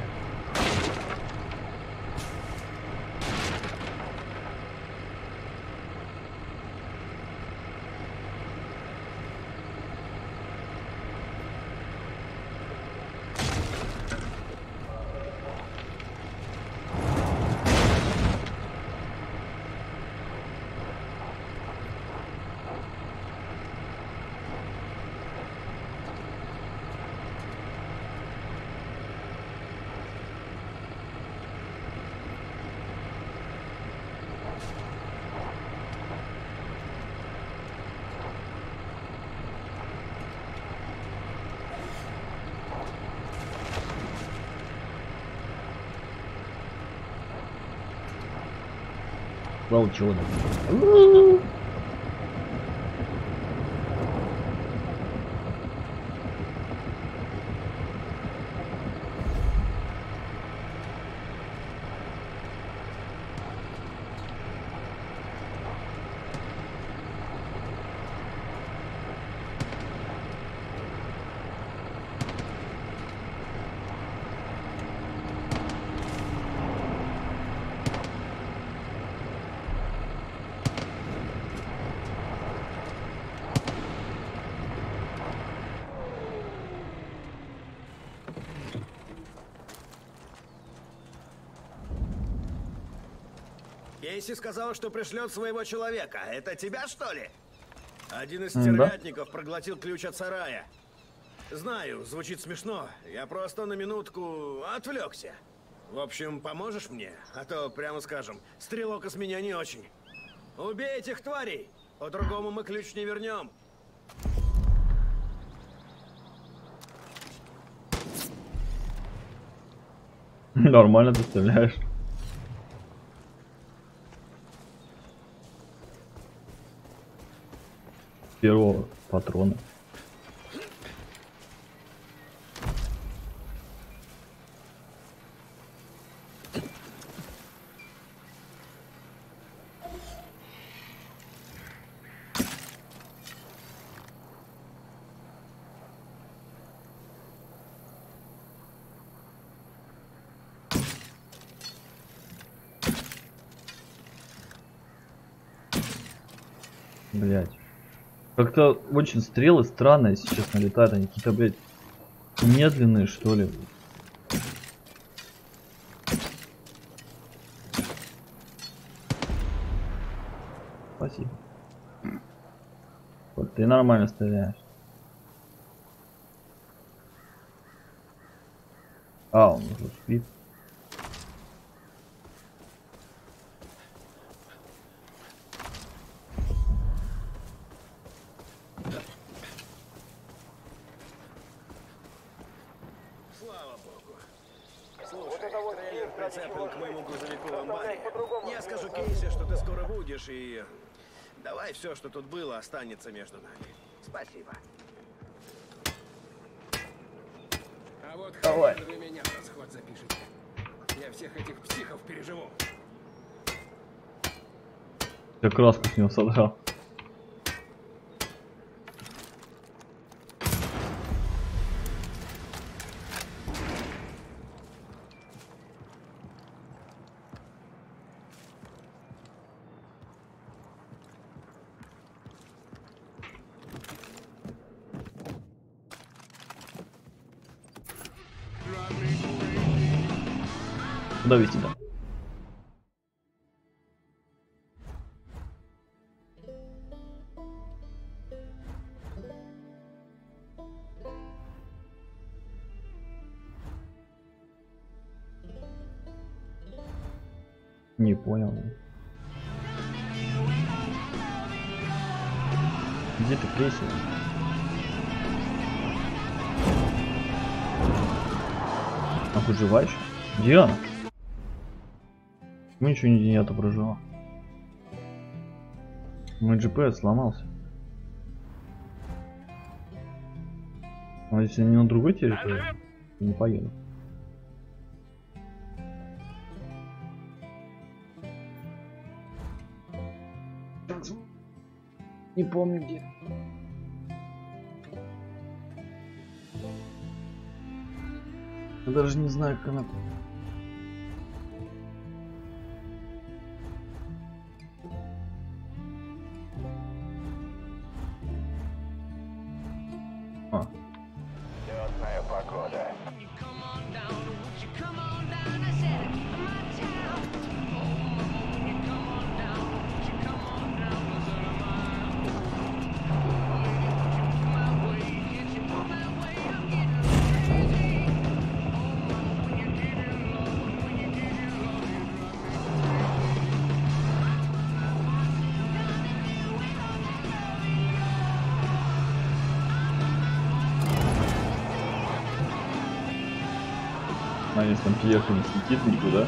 Вау, чего там? Кейси сказал, что пришлет своего человека. Это тебя, что ли? Один из Да. стервятников проглотил ключ от сарая. Знаю, звучит смешно. Я просто на минутку отвлекся. В общем, поможешь мне? А то, прямо скажем, стрелок из меня не очень. Убей этих тварей! По-другому мы ключ не вернем. Нормально ты стреляешь. Первого патрона. Блять. Как-то очень стрелы странные сейчас налетают, они какие-то, блядь, медленные, что ли. ты нормально стреляешь. А, он уже спит. Слава богу. Слушай, трейлер прицеплен к моему грузовику в амбаре. Я скажу Кейси, что ты скоро будешь, и давай все, что тут было, останется между нами. Спасибо. А вот Давай. вы меня в расход запишите. Я всех этих психов переживу. Я краску с него содрал. Куда вести, да? Не понял. Где ты, Кейси? Ах, жива еще? Где она? Мы ничего нигде не отображено. Мой джи пи эс сломался. А если не на другой территории, то не поеду. Не помню где. Я даже не знаю, как она... А. Лётная погода. А если там Пьеха не слетит никуда?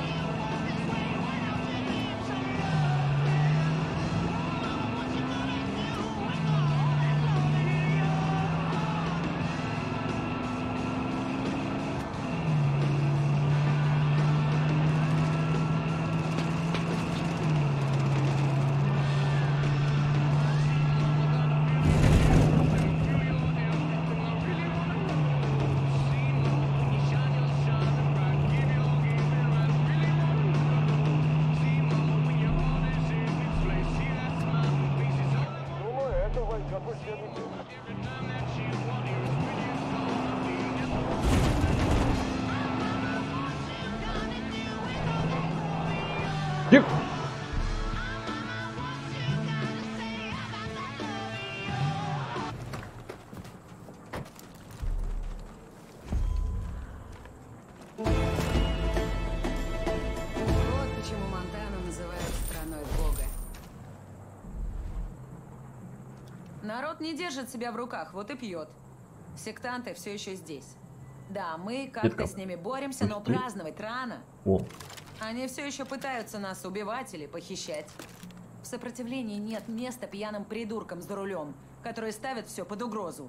Тихо! Вот почему Монтану называют страной Бога. Народ не держит себя в руках, вот и пьет. Сектанты все еще здесь. Да, мы как-то Детка, с ними боремся, но пусти. праздновать рано. О, Они все еще пытаются нас убивать или похищать. В сопротивлении нет места пьяным придуркам за рулем, которые ставят все под угрозу.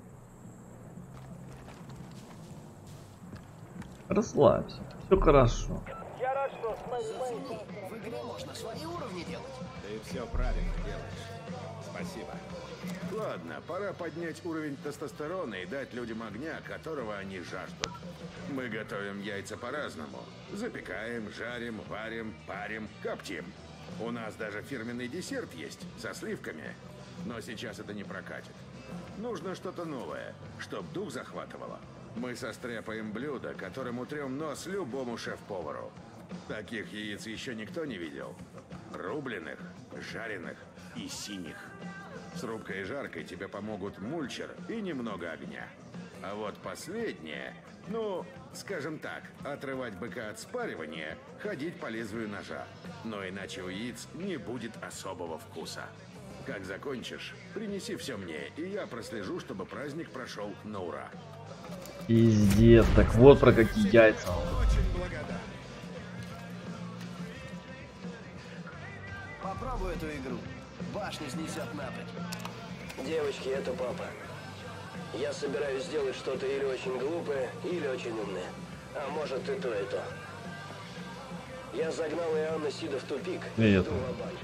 расслабься. Все хорошо. Я рад, что с моим... В игре можно свои уровни делать. Ты все правильно делаешь. Спасибо. Ладно, пора поднять уровень тестостерона и дать людям огня, которого они жаждут. Мы готовим яйца по-разному. Запекаем, жарим, варим, парим, коптим. У нас даже фирменный десерт есть, со сливками. Но сейчас это не прокатит. Нужно что-то новое, чтоб дух захватывало. Мы состряпаем блюдо, которым утрем нос любому шеф-повару. Таких яиц еще никто не видел. Рубленых, жареных и синих. С рубкой и жаркой тебе помогут мульчер и немного огня. А вот последнее, ну, скажем так, отрывать быка от спаривания, ходить по лезвию ножа. Но иначе у яиц не будет особого вкуса. Как закончишь, принеси все мне, и я прослежу, чтобы праздник прошел на ура. Пиздец, так вот про какие яйца. Очень благодарен. Попробуй эту игру. Башню снесет напрочь. Девочки, это папа. Я собираюсь сделать что-то или очень глупое, или очень умное. А может и то, и то. Я загнал Иоанна Сида в тупик. Нет. Иду ва-банк.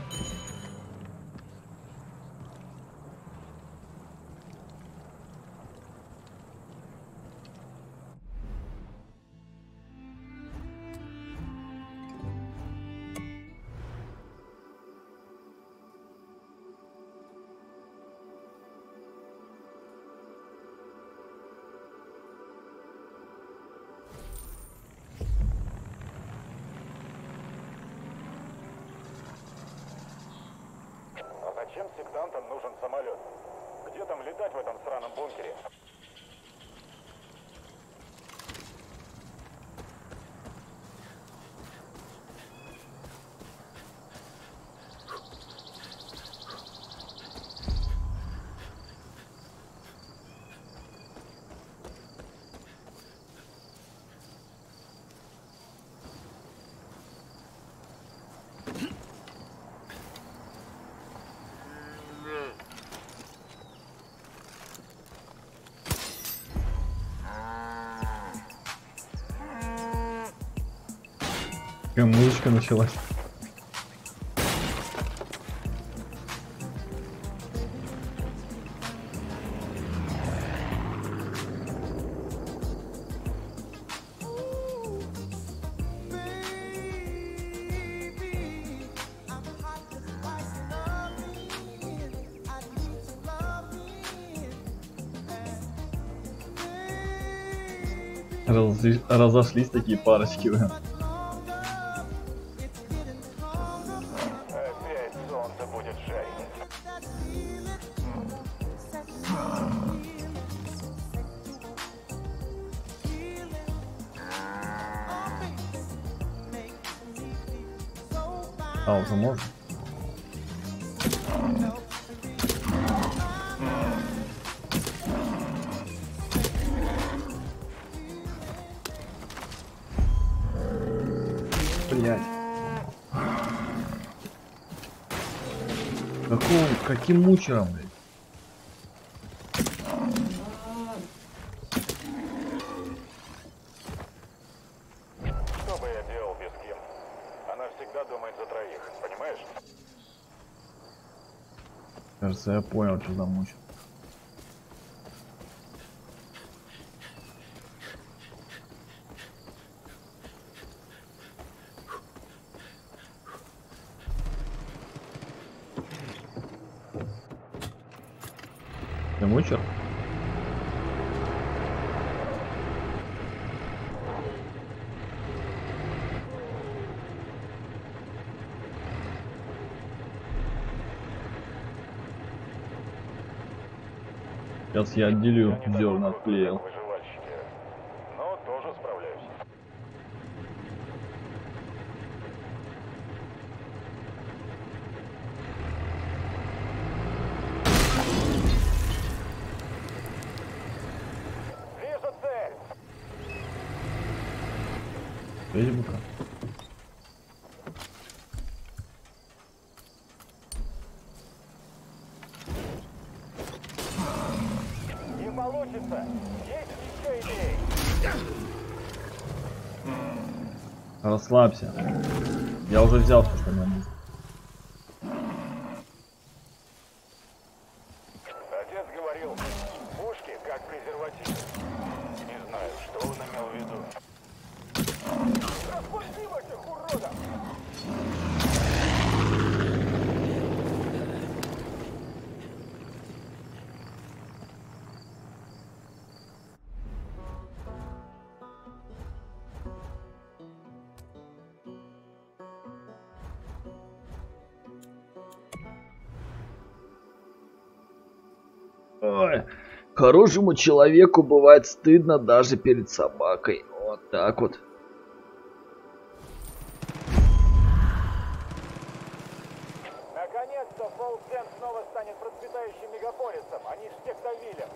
Зачем сектантам нужен самолет? Где там летать в этом сраном бункере? Какая музычка началась. Разошлись, разошлись такие парочки. Опять солнце будет жарить. А, уже можно? Блять. Какого, каким мучером, блядь? Что бы я делал без Ким? Она всегда думает за троих, понимаешь? Кажется, я понял, что за мучер. Ты мучер? Сейчас я отделю зерна от плевел. Выживальщики. Но тоже справляюсь. Вижу цель! Видишь, быка? Не получится! Есть еще идеи! Расслабься. Я уже взял все, что мне нужно. Отец говорил, пушки как презерватив. Не знаю, что он имел в виду. Распусти этих уродов! Ой. Хорошему человеку бывает стыдно даже перед собакой. Вот так вот. Наконец-то Фолксден снова станет процветающим мегаполисом. Они ж всех давили.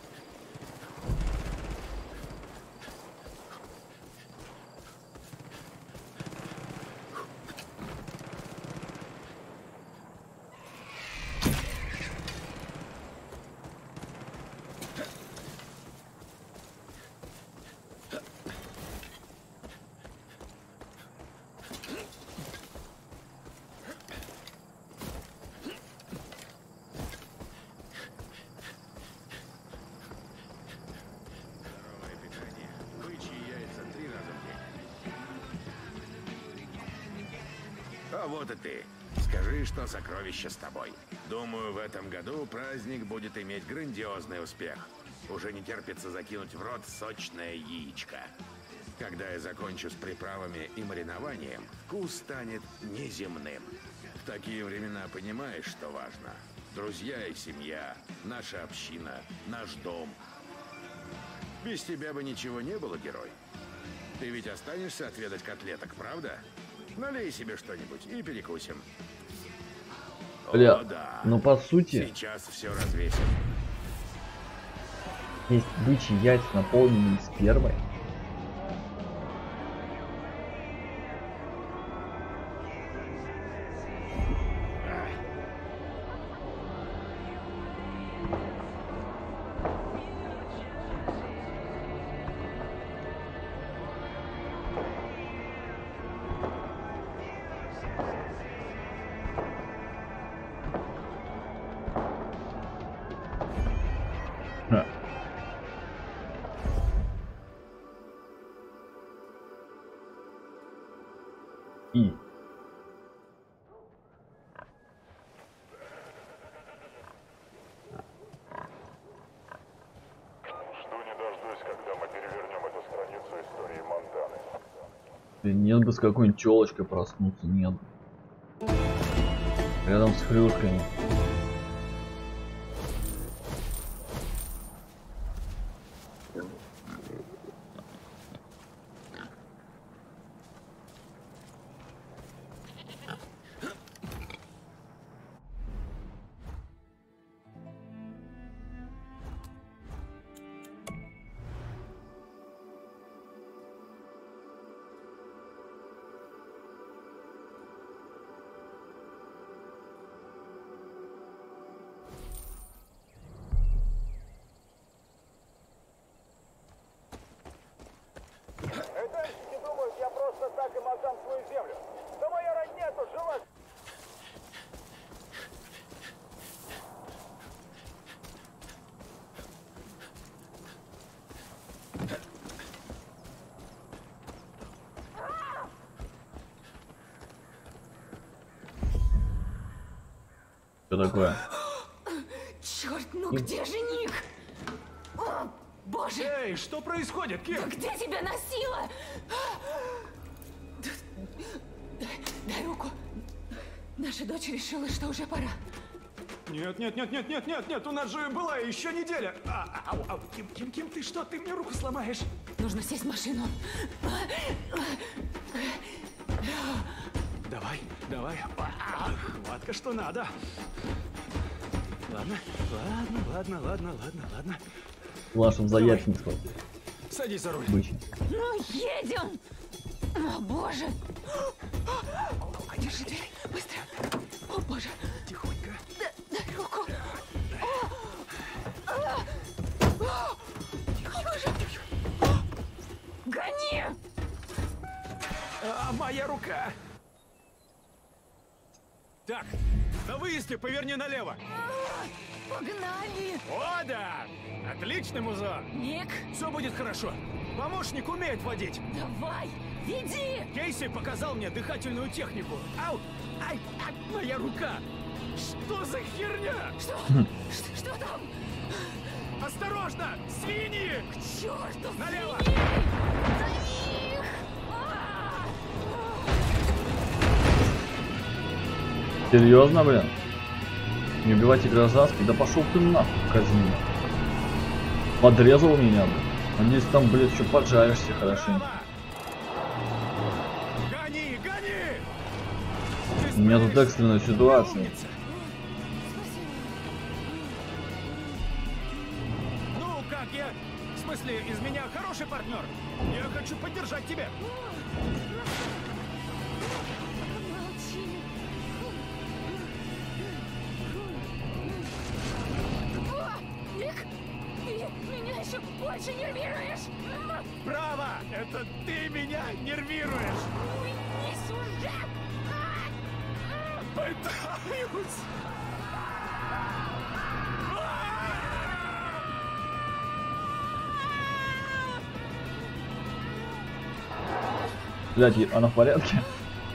А вот и ты. Скажи, что сокровище с тобой. Думаю, в этом году праздник будет иметь грандиозный успех. Уже не терпится закинуть в рот сочное яичко. Когда я закончу с приправами и маринованием, вкус станет неземным. В такие времена понимаешь, что важно? Друзья и семья, наша община, наш дом. Без тебя бы ничего не было, герой. Ты ведь останешься отведать котлеток, правда? Налей себе что-нибудь и перекусим. Бля, О, да. ну по сути... Сейчас все развесим. Есть бычьи яйца, наполненные спермой. И. Жду не дождусь, когда мы перевернем эту страницу истории Монтаны. Нет бы с какой-нибудь челочкой проснуться, нет. Рядом с хрюшками. Эдемщики думают, я просто так им отдам свою землю. Да моя родня тут жила... Что такое? Черт, ну где же Ник? О, боже! Эй, что происходит, Кир? Да где тебя носило? Дай руку. Наша дочь решила, что уже пора. Нет, нет, нет, нет, нет, нет, нет, у нас же была еще неделя. А, ау, ау, Ким, Ким, Ким, ты что, ты мне руку сломаешь? Нужно сесть в машину. Давай, давай. А, хватка, что надо. Ладно, ладно, ладно, ладно, ладно, ладно. Вашим заячницам. Садись за руль. Бычий. Ну, едем! О, боже! Держи дверь, быстро! О, боже! Тихонько. Да, дай руку! О, о, о, боже! Гони! А, моя рука! Так, на выезде поверни налево. Погнали! О, да! Отличный музон! Ник! Все будет хорошо. Помощник умеет водить. Давай, веди! Кейси показал мне дыхательную технику. Ау! Ай! Ай! Моя рука! Что за херня? Что? Что, что там? Осторожно! Свиньи! К черту! Налево! Свиньи! За них! А! Серьезно, блин? Не убивайте гражданских, да пошел ты нахуй, казни. Подрезал меня, блядь. Надеюсь, там, блядь, еще поджаришься хорошенько. Гони, гони! У меня тут экстренная ситуация. Ну, как я? В смысле, из меня хороший партнер? Я хочу поддержать тебя. Ник, ты меня еще больше нервируешь! Право! Это ты меня нервируешь! Не сюжет! Пытаюсь! Блядь, она в порядке?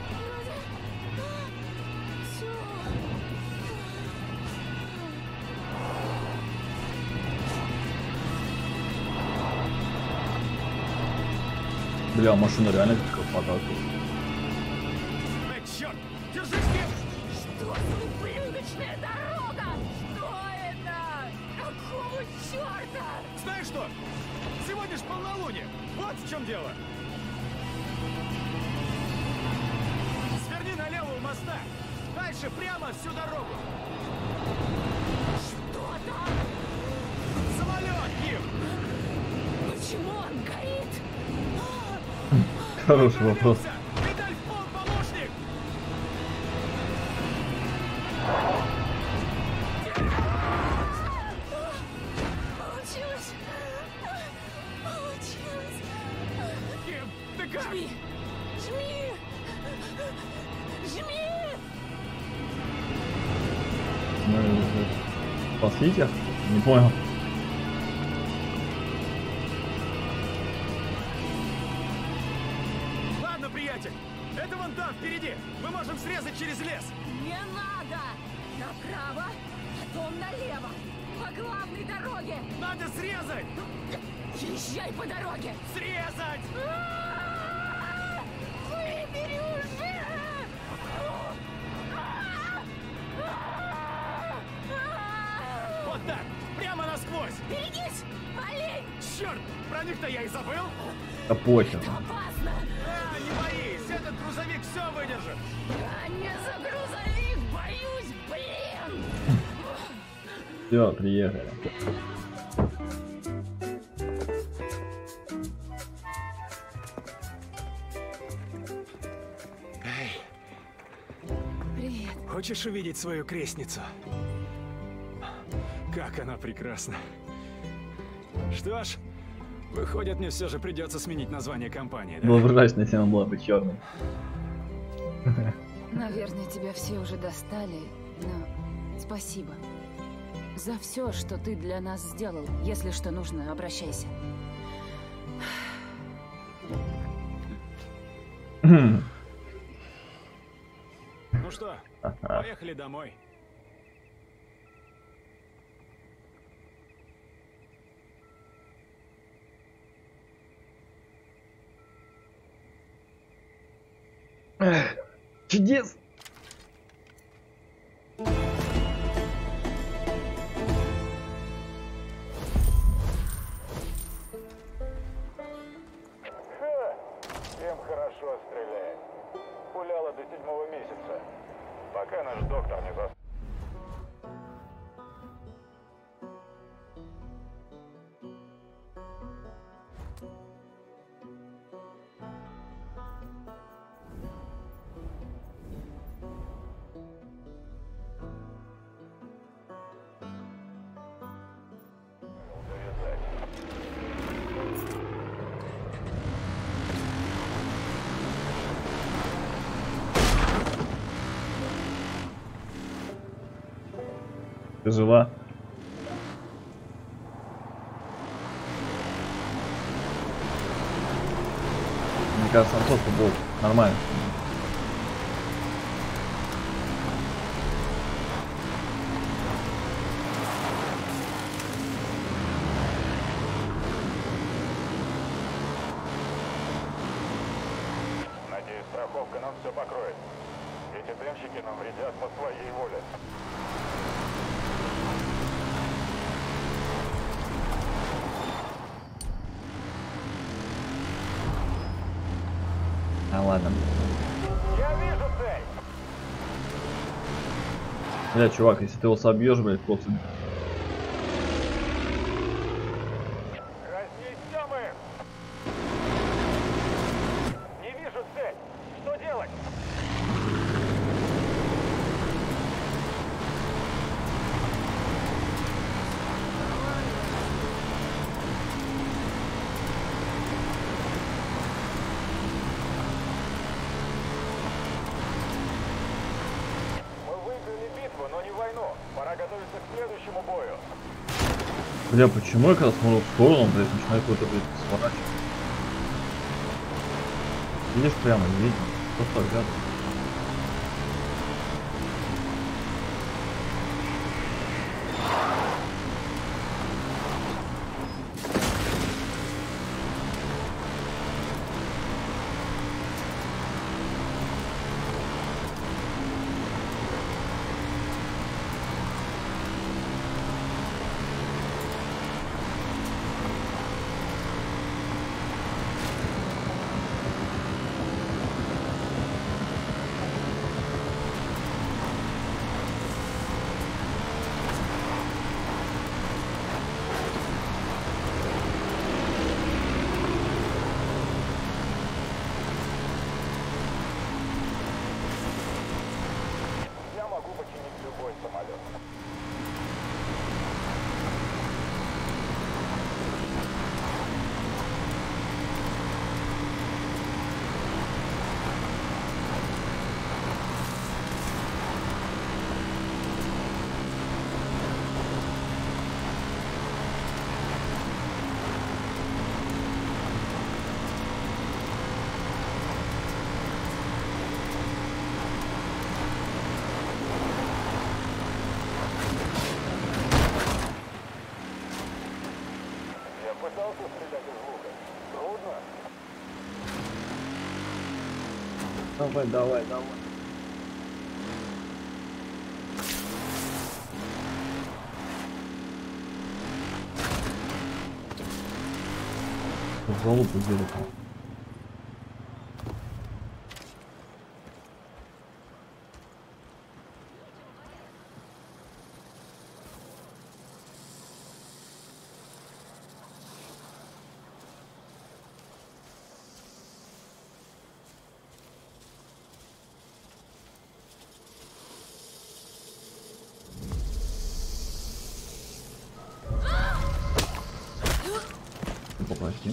Бля, машина реально как податка. Эй, черт! Держись, Ким! Что за ублюдочная дорога? Что это? Какого черта? Знаешь что? Сегодня ж полнолуние. Вот в чем дело. Сверни налево у моста. Дальше прямо всю дорогу. Что там? Самолет, Ким! Почему он горит? Хороший вопрос. Педаль в пол, помощник! Получилось! Получилось! Ким, ты как? Жми! Жми! Жми! Ну, спаслите? Не понял. Ладно, приятель. Это вон там, впереди. Мы можем срезать через лес. Не надо! Направо, потом налево. По главной дороге. Надо срезать! Езжай по дороге. Срезать! А-а-а! Выбери уже! Вот так! Прямо насквозь! Берегись! Олень! Черт! Про них-то я и забыл! Да похер. Опасно! А, не боись! Этот грузовик все выдержит! Я не за грузовик боюсь, блин! Все, приехали. Эй, Привет. хочешь увидеть свою крестницу? Как она прекрасна. Что ж, выходит, мне все же придется сменить название компании, да? Было бы жаль, если она была бы черной. Наверное, тебя все уже достали, но спасибо. За все, что ты для нас сделал. Если что нужно, обращайся. Ну что, поехали домой. Чудес! Всем хорошо стреляет. Пуляла до седьмого месяца. Пока наш доктор не зас... Ты жива? Мне кажется, Антон футбол. Нормально. Надеюсь, страховка нам все покроет. Эти дымщики нам вредят по своей воле. А ладно. Я вижу цель. Бля, чувак, если ты его собьешь, блядь, просто... Разнесем их. Не вижу цель. Что делать? Но не войну. Пора готовиться к следующему бою. Бля, почему я когда смотрю в сторону, блядь, начинаю какой-то, блядь, сворачивать? Видишь, прямо не видно. Просто рядом. Пытался стрелять из лука. Трудно. Давай, давай, давай. Залупу сделал. Попасть.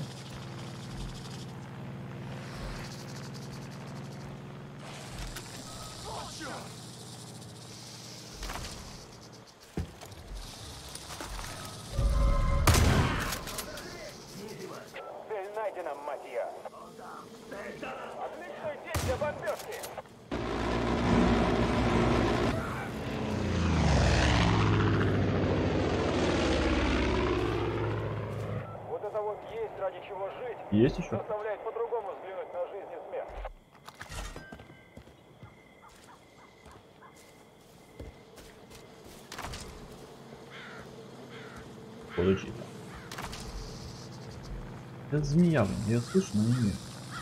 Цель найдена, мать ее. Отличный день для бомбежки. Вот это вот есть ради чего жить. Есть еще? Заставляет по-другому взглянуть на жизнь и смерть. Получить. Это змея, блин, я слышу, но не вижу.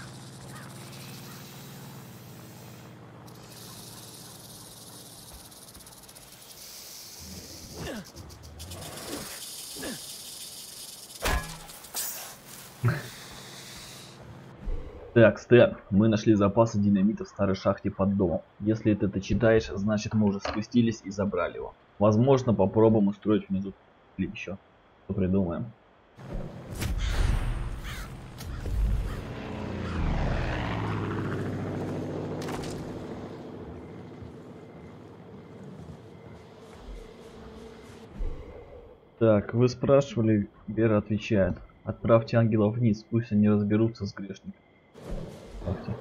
Так, Стэн, мы нашли запасы динамита в старой шахте под домом. Если ты это читаешь, значит мы уже спустились и забрали его. Возможно, попробуем устроить внизу или еще. Что придумаем. Так, вы спрашивали, Вера отвечает. Отправьте ангелов вниз, пусть они разберутся с грешником. Отправьте.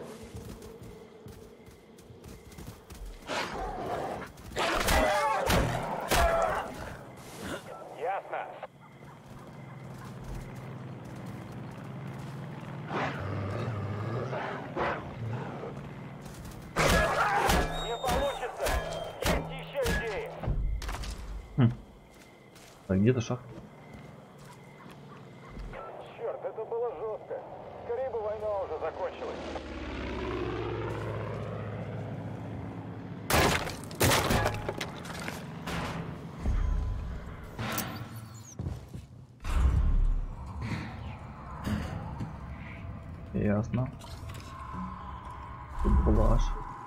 Ясно. Не получится. Есть еще идеи. Хм. Так, где-то шахта. Черт, это было жестко. Скорее бы война уже закончилась. Ясно. Тут блажь.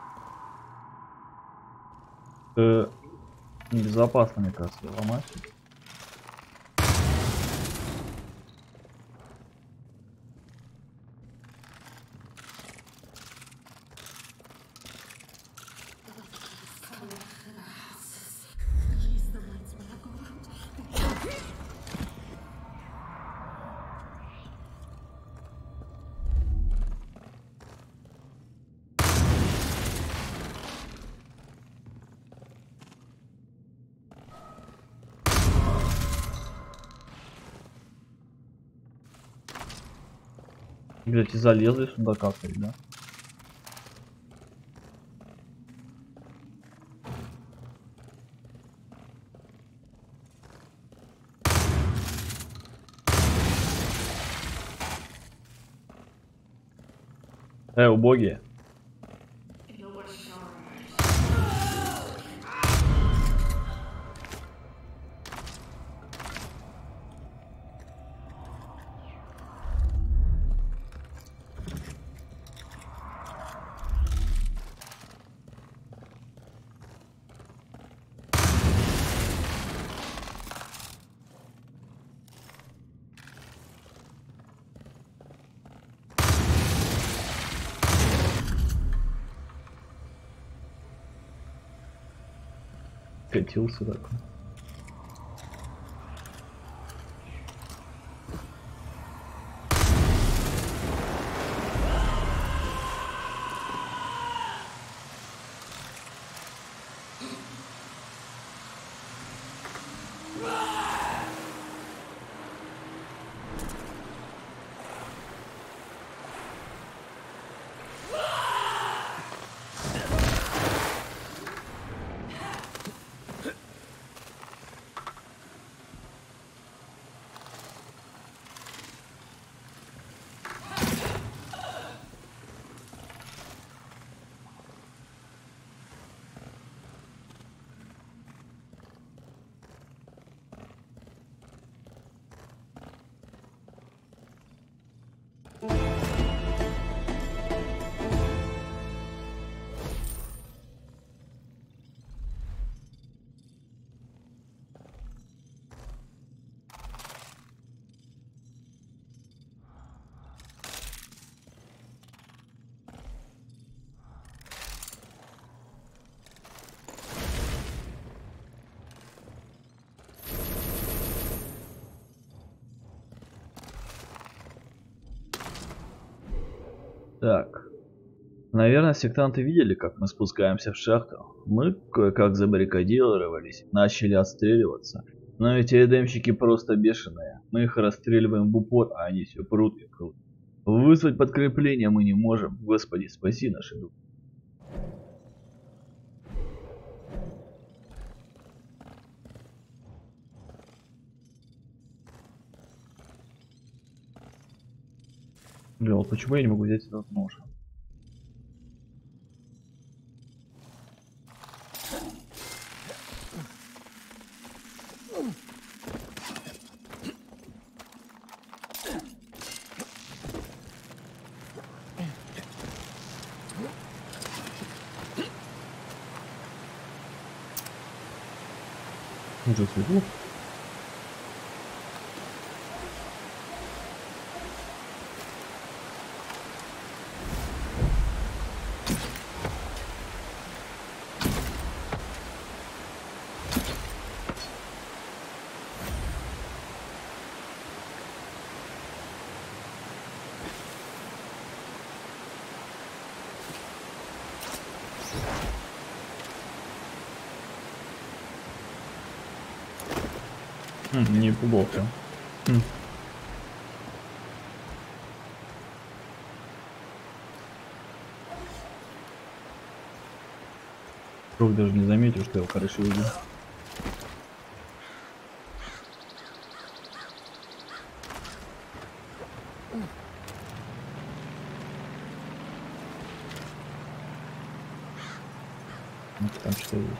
Э, небезопасно, мне кажется, ломать. Блять, и залезли сюда как-то, да? Э, убогие. Катился такой. Так. Наверное, сектанты видели, как мы спускаемся в шахту. Мы кое-как забаррикадировались, начали отстреливаться. Но эти эдемщики просто бешеные. Мы их расстреливаем в упор, а они все прут и прут. Вызвать подкрепление мы не можем. Господи, спаси наши души. Бля, вот почему я не могу взять этот нож? Уже светло. Хм, не глубоко. Хм. Круг даже не заметил, что я хорошо видел. Вот там что есть.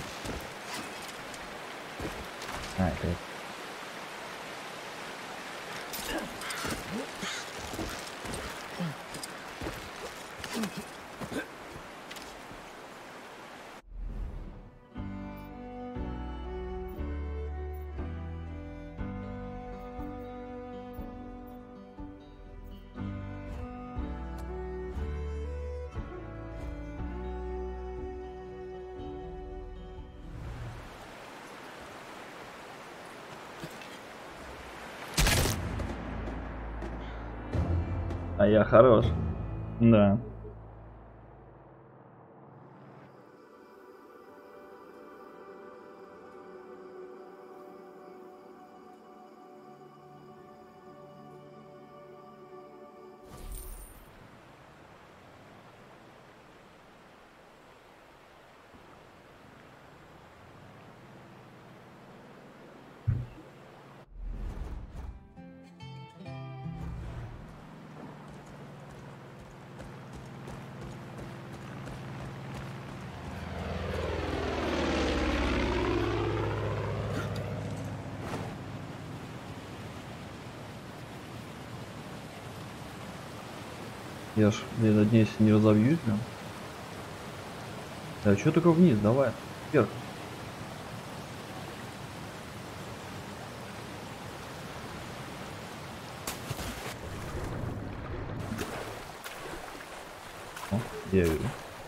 А, это... А я хорош. Да. Я ж, я надеюсь, не разобьюсь прям. Да что только вниз, давай, вверх. О, я вижу.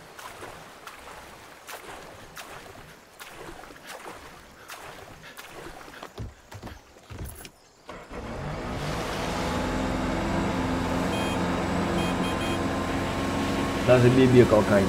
Даже бебе колканет.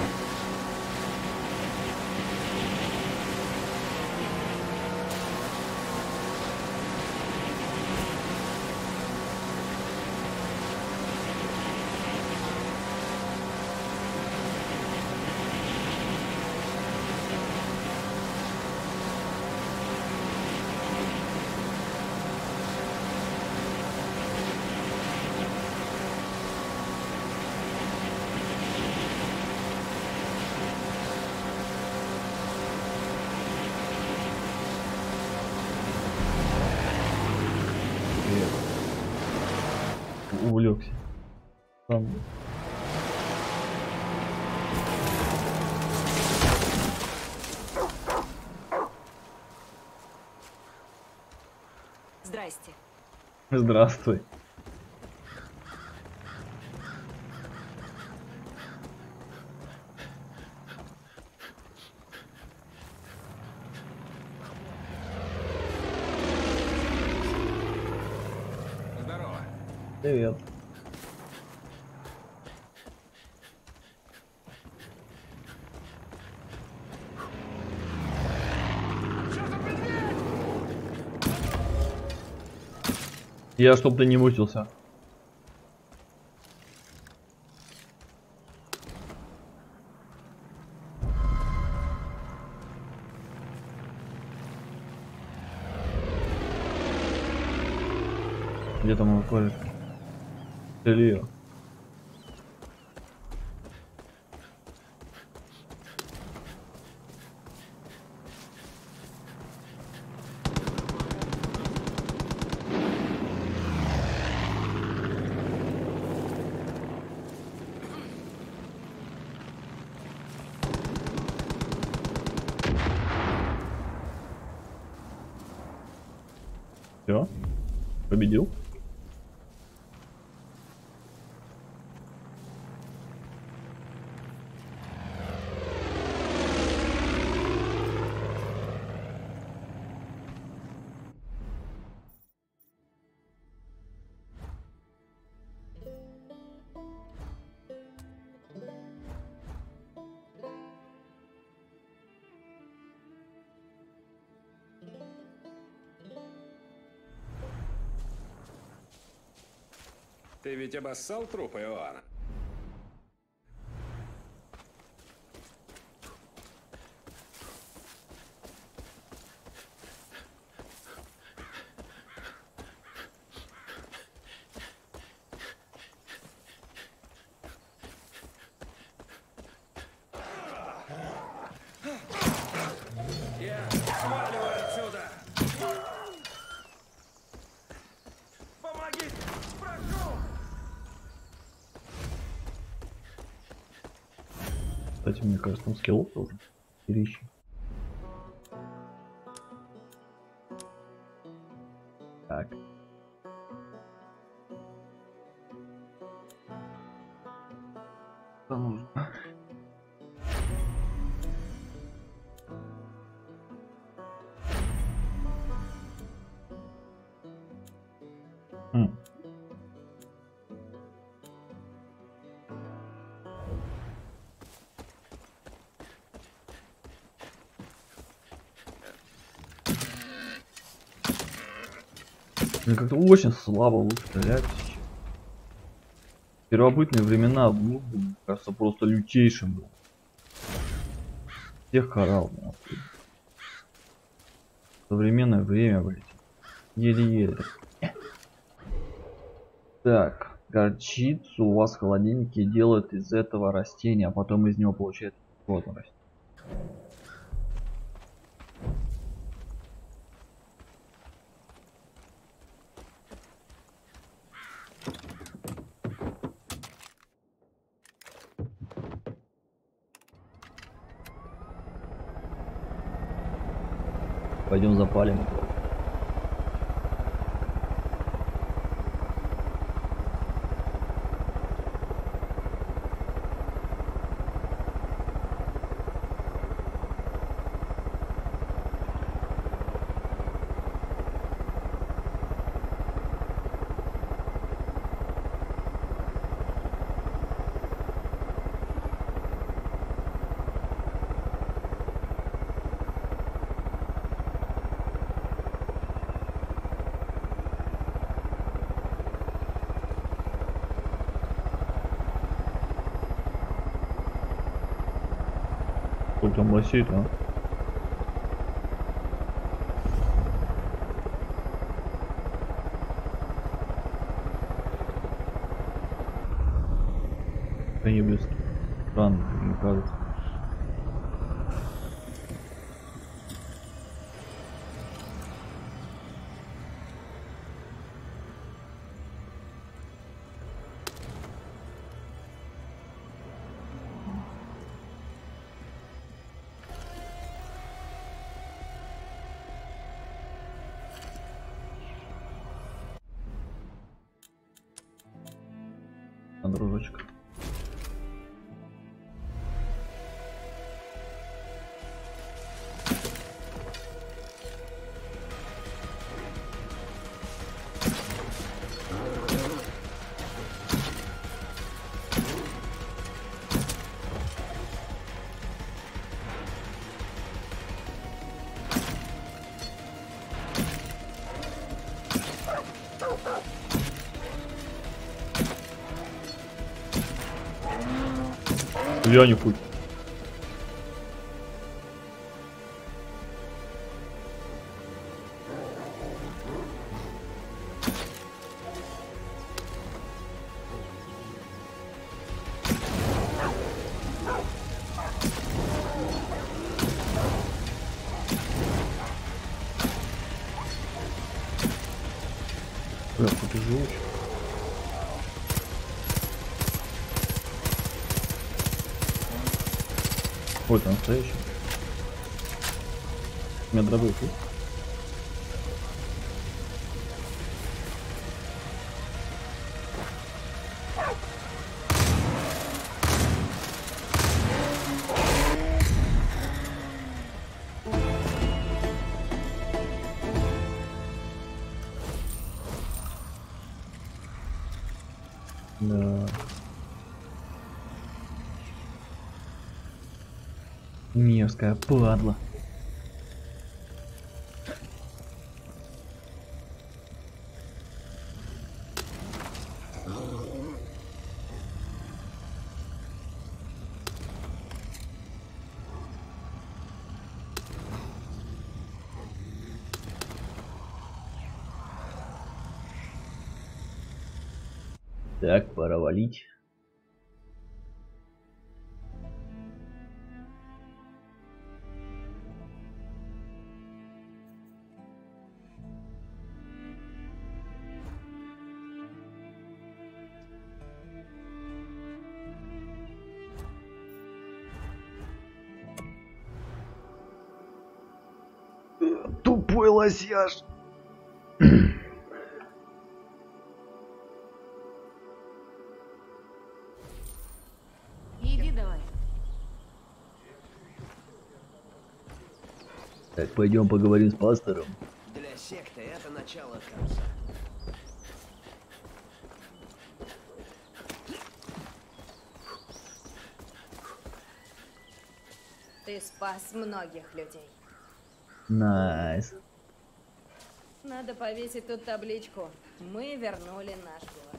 Увлекся. Там. Здрасте. Здравствуй. Здорово. Привет. Я чтоб ты не мучился. Где там он ходит? Илья. Все? Победил? Ты ведь обоссал труп Иоанна? Я сваливаю отсюда! Помоги! Прошу! Кстати, мне кажется, там скиллов тоже. Перещи. Так. Что нужно? Хм. Мне как-то очень слабо лук стрелять. В первобытные времена лук был, мне кажется, просто лютейшим был. Всех карал, нахуй. В современное время, блядь. Еле-еле. Так, горчицу у вас в холодильнике делают из этого растения, а потом из него получается кислотное растение. Пойдем запалим. Сколько там лосей-то, а? Они близко. Странно, мне кажется. Дружочка. Я не хуй. Бля, ты живучий. Ой, там настоящий. У меня дробовик есть? Да. Мерзкая падла. Так, пора валить. Тупой лосяж. Иди давай. Так, пойдем поговорим с пастором. Для секты это начало конца. Ты спас многих людей. Найс. Надо повесить тут табличку. Мы вернули наш город.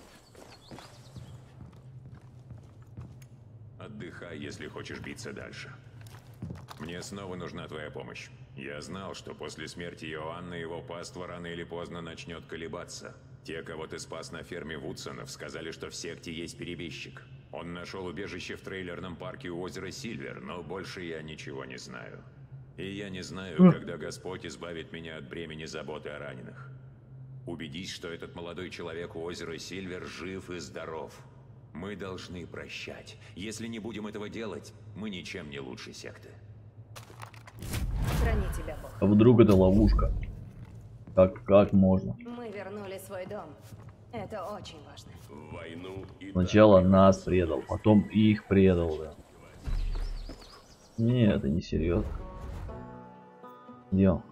Отдыхай, если хочешь биться дальше. Мне снова нужна твоя помощь. Я знал, что после смерти Иоанна его паства рано или поздно начнет колебаться. Те, кого ты спас на ферме Вудсонов, сказали, что в секте есть перебежчик. Он нашел убежище в трейлерном парке у озера Сильвер, но больше я ничего не знаю. И я не знаю, mm. когда Господь избавит меня от бремени заботы о раненых. Убедись, что этот молодой человек у озера Сильвер жив и здоров. Мы должны прощать. Если не будем этого делать, мы ничем не лучше секты. Храни тебя, Бог. А вдруг это ловушка? Как, как можно? Мы вернули свой дом. Это очень важно. Войну и Сначала нас предал, потом их предал, да. Не, это не серьезно. Где он?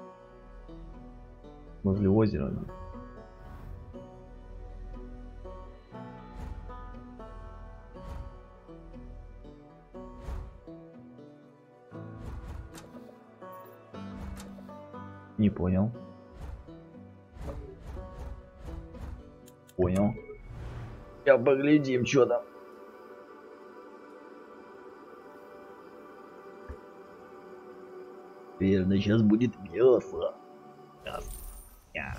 Возле озера, да? Не понял. Понял. Я поглядим, что там. Верно, сейчас будет мясо. Мясо. Мясо.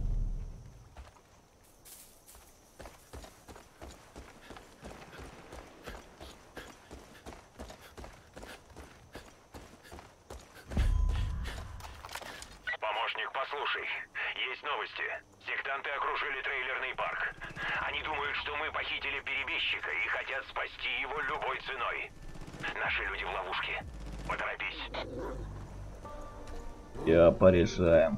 Помощник, послушай. Есть новости. Сектанты окружили трейлерный парк. Они думают, что мы похитили перебежчика и хотят спасти его любой ценой. Наши люди в ловушке. Поторопись. Я порешаем.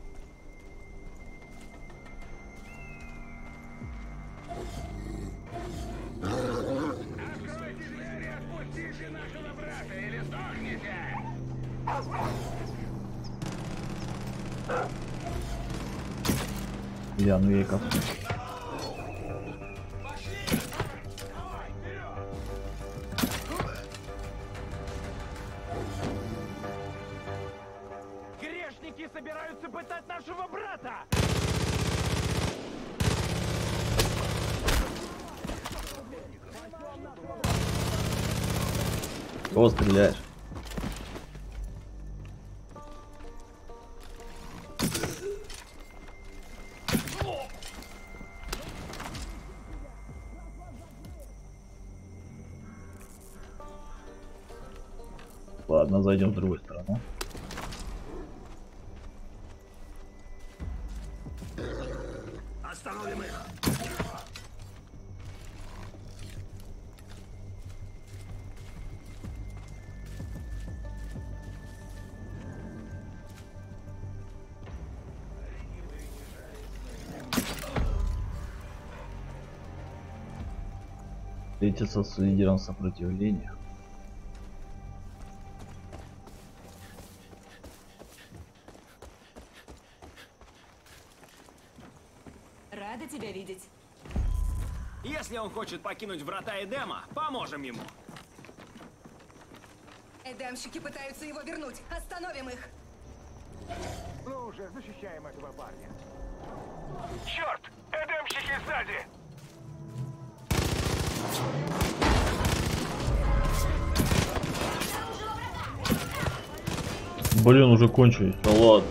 Откройте двери, отпустите нашего брата или сдохните! Я ну ей как. Грешники собираются пытать нашего брата! Кого стреляешь? Ладно, зайдем с другой стороны. Остановим их! Встретиться с лидером сопротивления. Рада тебя видеть. Если он хочет покинуть врата Эдема, поможем ему. Эдемщики пытаются его вернуть. Остановим их. Ну уже, защищаем этого парня. Черт! Эдемщики сзади! Блин, уже кончились. Да ладно.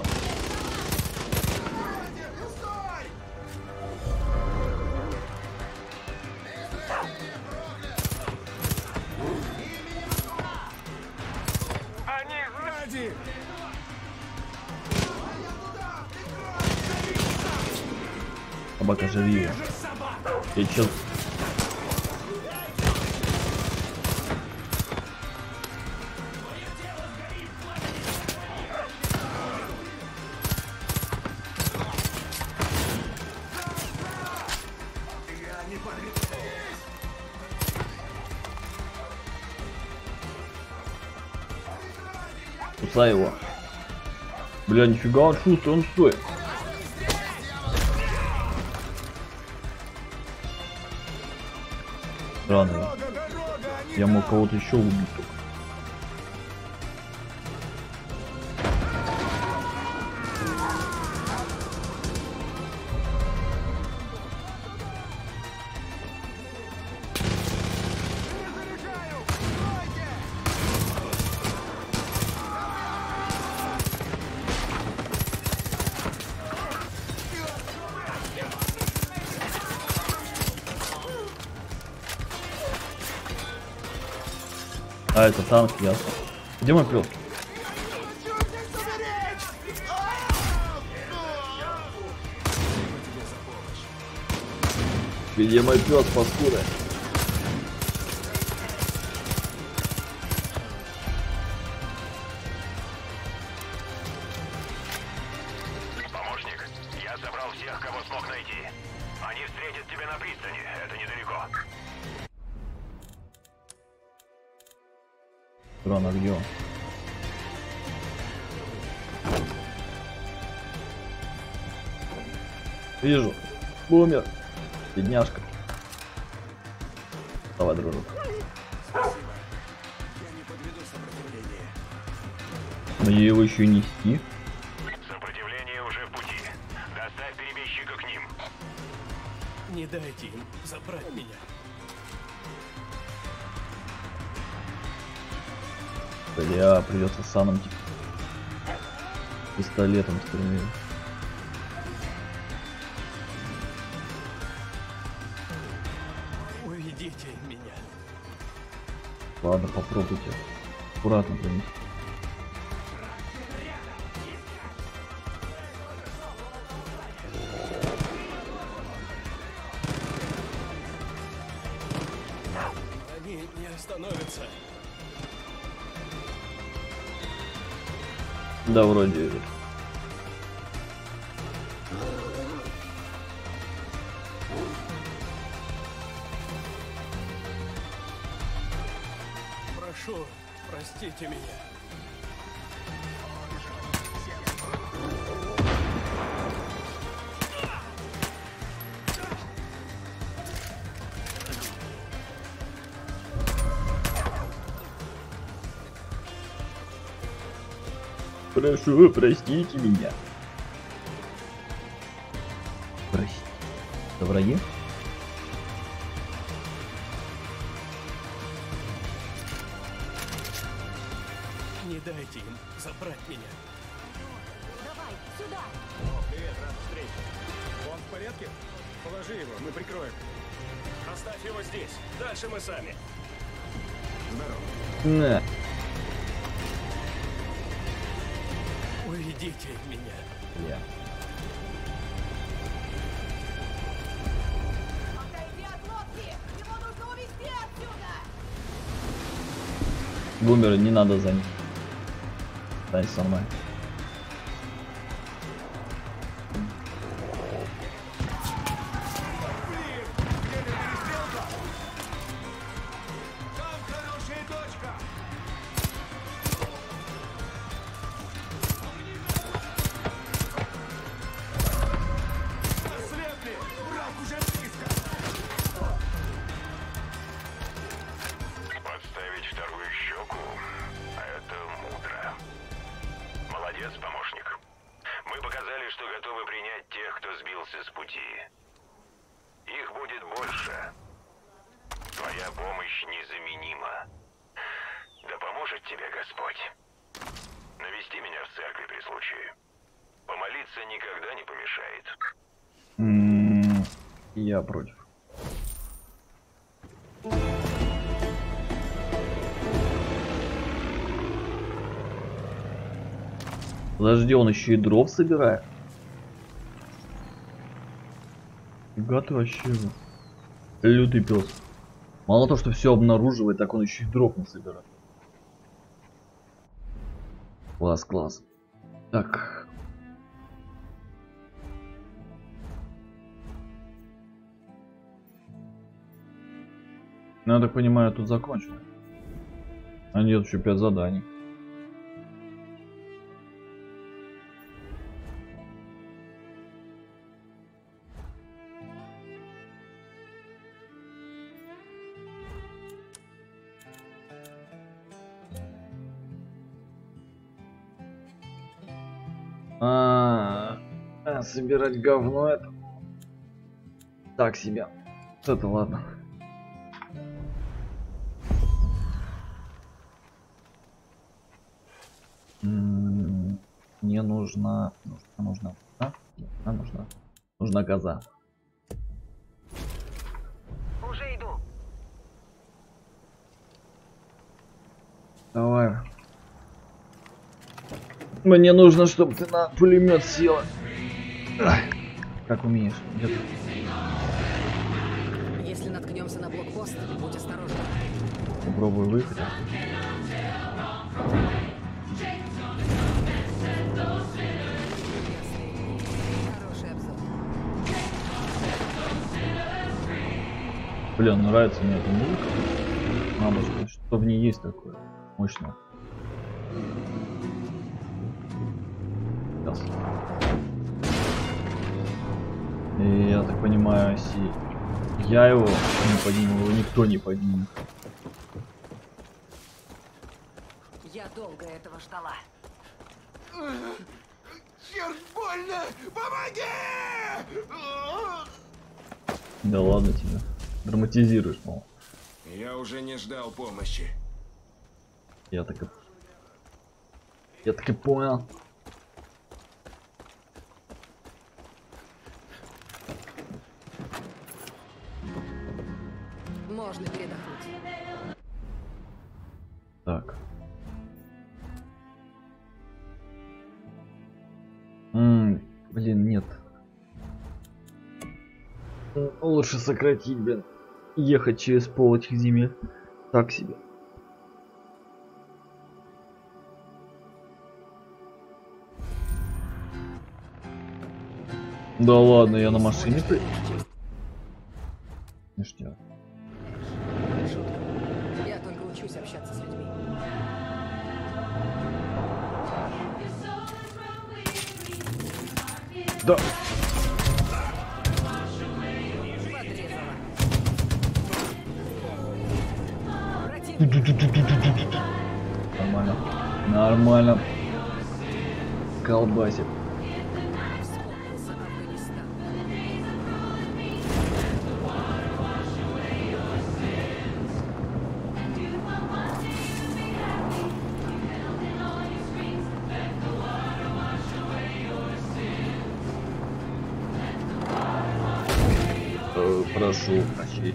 Они сзади! Собака, живи его. Я чё? Кусай его. Бля, нифига он шустрый, он стой. Странно. Я мог кого-то еще убить только. А, это танк, ясно. Где мой пес? Где мой пес, паскуда? Помощник, я собрал всех, кого смог найти. Они встретят тебя на пристани, это недалеко. Дрон, а где он? Вижу. Бумер. Бедняжка. Давай, дружок. Спасибо. Я не подведу сопротивление. Мне его еще нести. Сопротивление уже в пути. Доставь перебежчика к ним. Не дайте им забрать меня. Бля, придется самым типа пистолетом стрелять. Уведите меня. Ладно, попробуйте. Аккуратно принести. Они не остановятся. Да, вроде. Прошу, простите меня. Прошу, простите меня. Прости. Это враги? Не дайте им забрать меня. Давай, сюда! О, привет, рад встрече. Он в порядке? Положи его, мы прикроем. Оставь его здесь. Дальше мы сами. Здорово. На. Уведите меня. Я. Отойди от лодки! Его нужно увезти отсюда! Бумер, не надо за ним. Стань со мной. Там хорошая точка. Ослепли! Враг уже близко. Подставить вторую щеку, а это мудро. Молодец, помощник. Мы показали, что готовы принять тех, кто сбился с пути. Их будет больше. Твоя помощь незаменима. Да поможет тебе Господь. Навести меня в церкви при случае. Помолиться никогда не помешает. М-м-м, я против. Подожди, он еще и дров собирает. Фига ты вообще. Лютый пес. Мало то, что все обнаруживает, так он еще и дров не собирает. Класс, класс. Так. Ну, я так понимаю, тут закончено. А нет, еще пять заданий. А, а, собирать говно это так себе. Это ладно. М-м, мне нужна, нужна, нужна, а? Нужна, нужна, нужна газа. Уже иду. Давай. Мне нужно, чтобы ты на пулемет села. Ах, как умеешь. Где-то. Если наткнемся на блокпост, будь осторожен. Попробую выехать. Хороший обзор. Блин, нравится мне эта музыка. Мамочка, что в ней есть такое мощное. Сейчас. И я так понимаю, если я его не подниму, его никто не поднимет. Я долго этого ждала. Черт, больно! Помоги! Да ладно тебе. Драматизируешь, мол. Я уже не ждал помощи. Я так и... Я так и понял. Можно передохнуть. Так. М-м, блин, нет. Лучше сократить, блин. Ехать через пол этих земель. Так себе. Да ладно, я на машине при... Ништяк. Шутка. Я только учусь общаться с людьми. Да. Нормально. Нормально. Колбасит. Э, прошу прощения.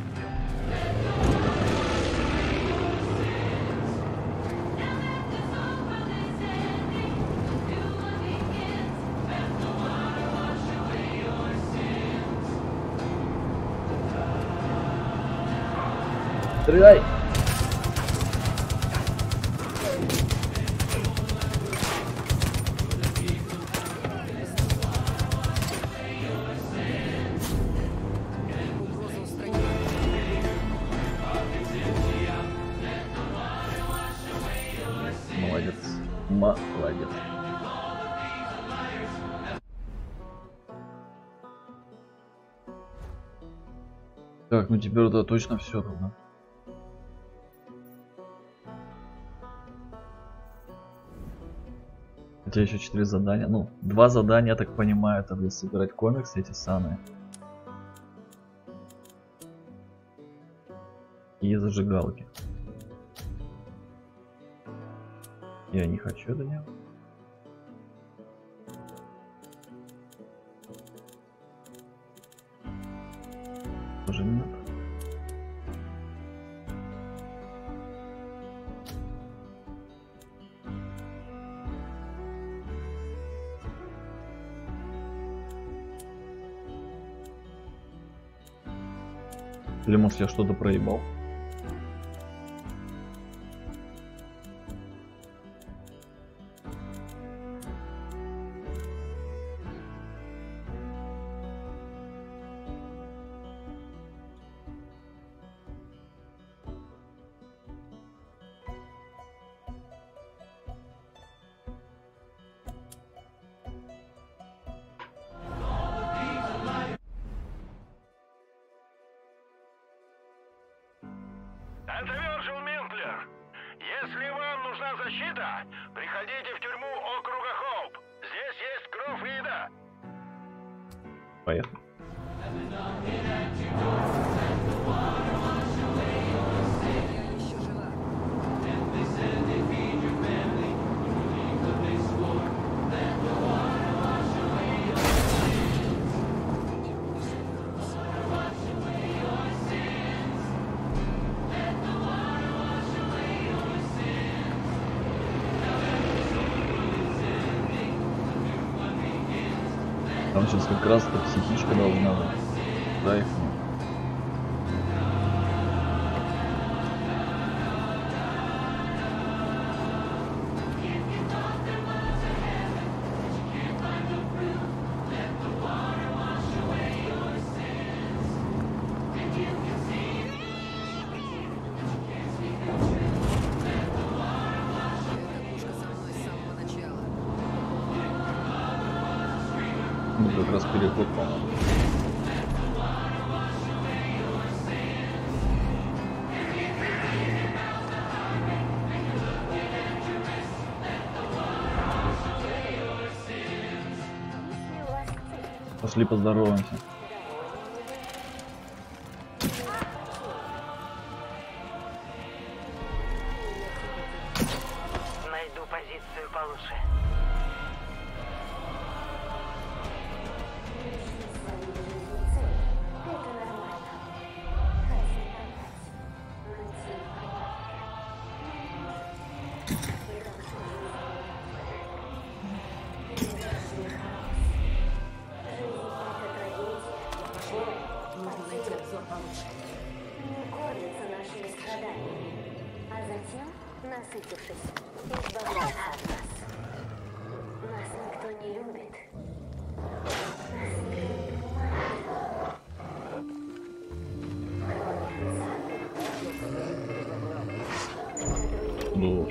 Стреляй! Молодец. Молодец. Так, ну теперь это точно все тогда. Хотя еще четыре задания. Ну, два задания, я так понимаю, это будет собирать комиксы эти самые. И зажигалки. Я не хочу это делать. Тоже нет. Или может я что-то проебал? Это Вирджил Минклер. Если вам нужна защита, приходите в тюрьму округа Хоуп. Здесь есть кровь и еда. Поехали. Там сейчас как раз эта психичка должна быть. Да, их нет. Ну, как раз переход, по-моему. Пошли поздороваемся. Найду позицию получше. Нужно найти обзор получше. Не кормятся нашими страданиями, а затем, насытившись, избавляются от нас. Нас никто не любит. Нас никто не понимает. Ну,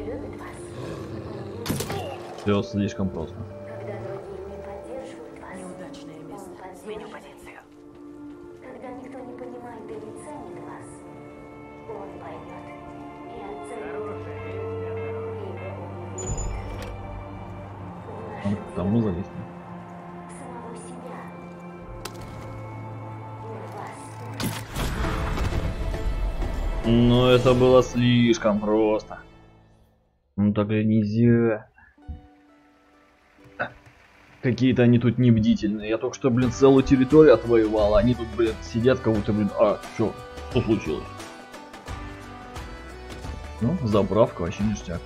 все слишком просто. Неудачное место. Сменю позицию. Когда никто не понимает и не ценит вас, он поймет и оценит. Надо к тому залезть. Самого себя. Ну, это было слишком просто. Ну, так и нельзя. Какие-то они тут небдительные. Я только что, блин, целую территорию отвоевал, а они тут, блин, сидят кого-то, блин, а, чё, что случилось? Ну, заправка вообще ништяк.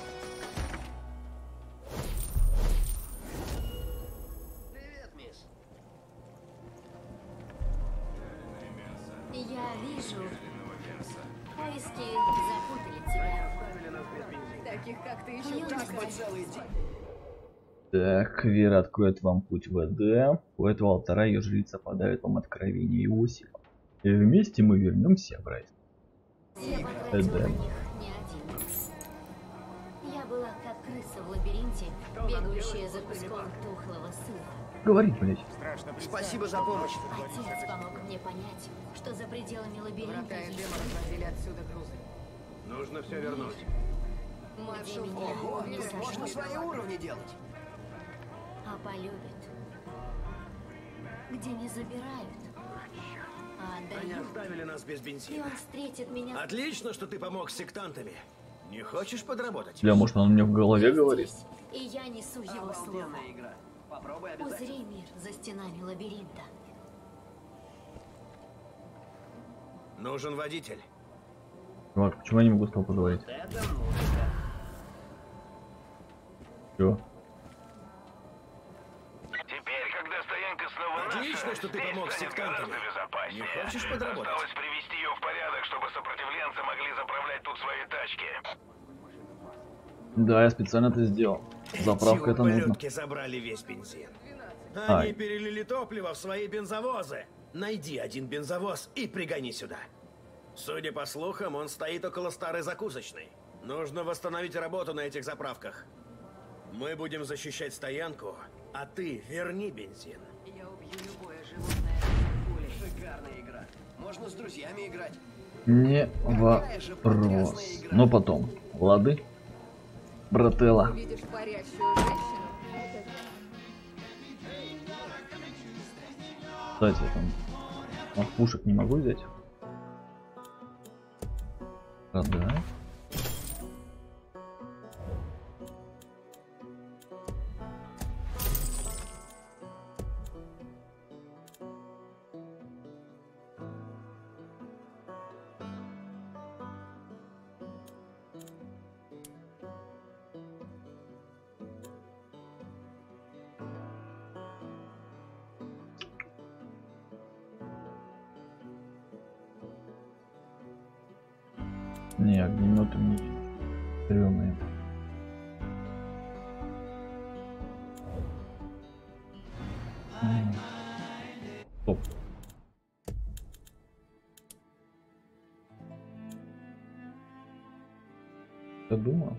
Я вижу, поиски запутали тебя. Таких, как ты, еще так бы целый день. Так, Вера откроет вам путь в Эдем. У этого алтаря ее жрица подает вам откровение Иосифа. И вместе мы вернемся, братья. Я потратила на Эдем. них не один. Я была как крыса в лабиринте, бегающая за куском тухлого сыра. Говори, блядь. Спасибо за помощь. Отец помог мне понять, что за пределами лабиринта Врата есть Эдема разводили отсюда грузы. Нужно все вернуть. где меня Ого, не тут можно сожгут, свои уровни делать. а полюбят. Где не забирают, а Они отдают. оставили нас без И бензина. он встретит меня. Отлично, что ты помог с сектантами. Не хочешь подработать? Бля, может, он мне в голове говорит? здесь, и я несу его слово. Узри мир за стенами лабиринта. Нужен водитель. Чувак, почему я не могу с тобой поговорить? Чё? Теперь, когда стоянка снова Отлично, наша, что ты здесь помог с станет сектантами. гораздо безопаснее. Не хочешь подработать? Осталось привести ее в порядок, чтобы сопротивленцы могли заправлять тут свои тачки. Да, я специально это сделал. Заправка это нужно. Ублюдки забрали весь бензин. Ай. Они перелили топливо в свои бензовозы. Найди один бензовоз и пригони сюда. Судя по слухам, он стоит около старой закусочной. Нужно восстановить работу на этих заправках. Мы будем защищать стоянку, а ты верни бензин. Я убью любое животное пулей. Шикарная игра. Можно с друзьями играть. Не вопрос. Но потом. Лады? Брателла. Видишь парящую женщину? Кстати, я там от пушек не могу взять. Продать. Не, огнеметы мне стрёмные. Стоп. Я думаю.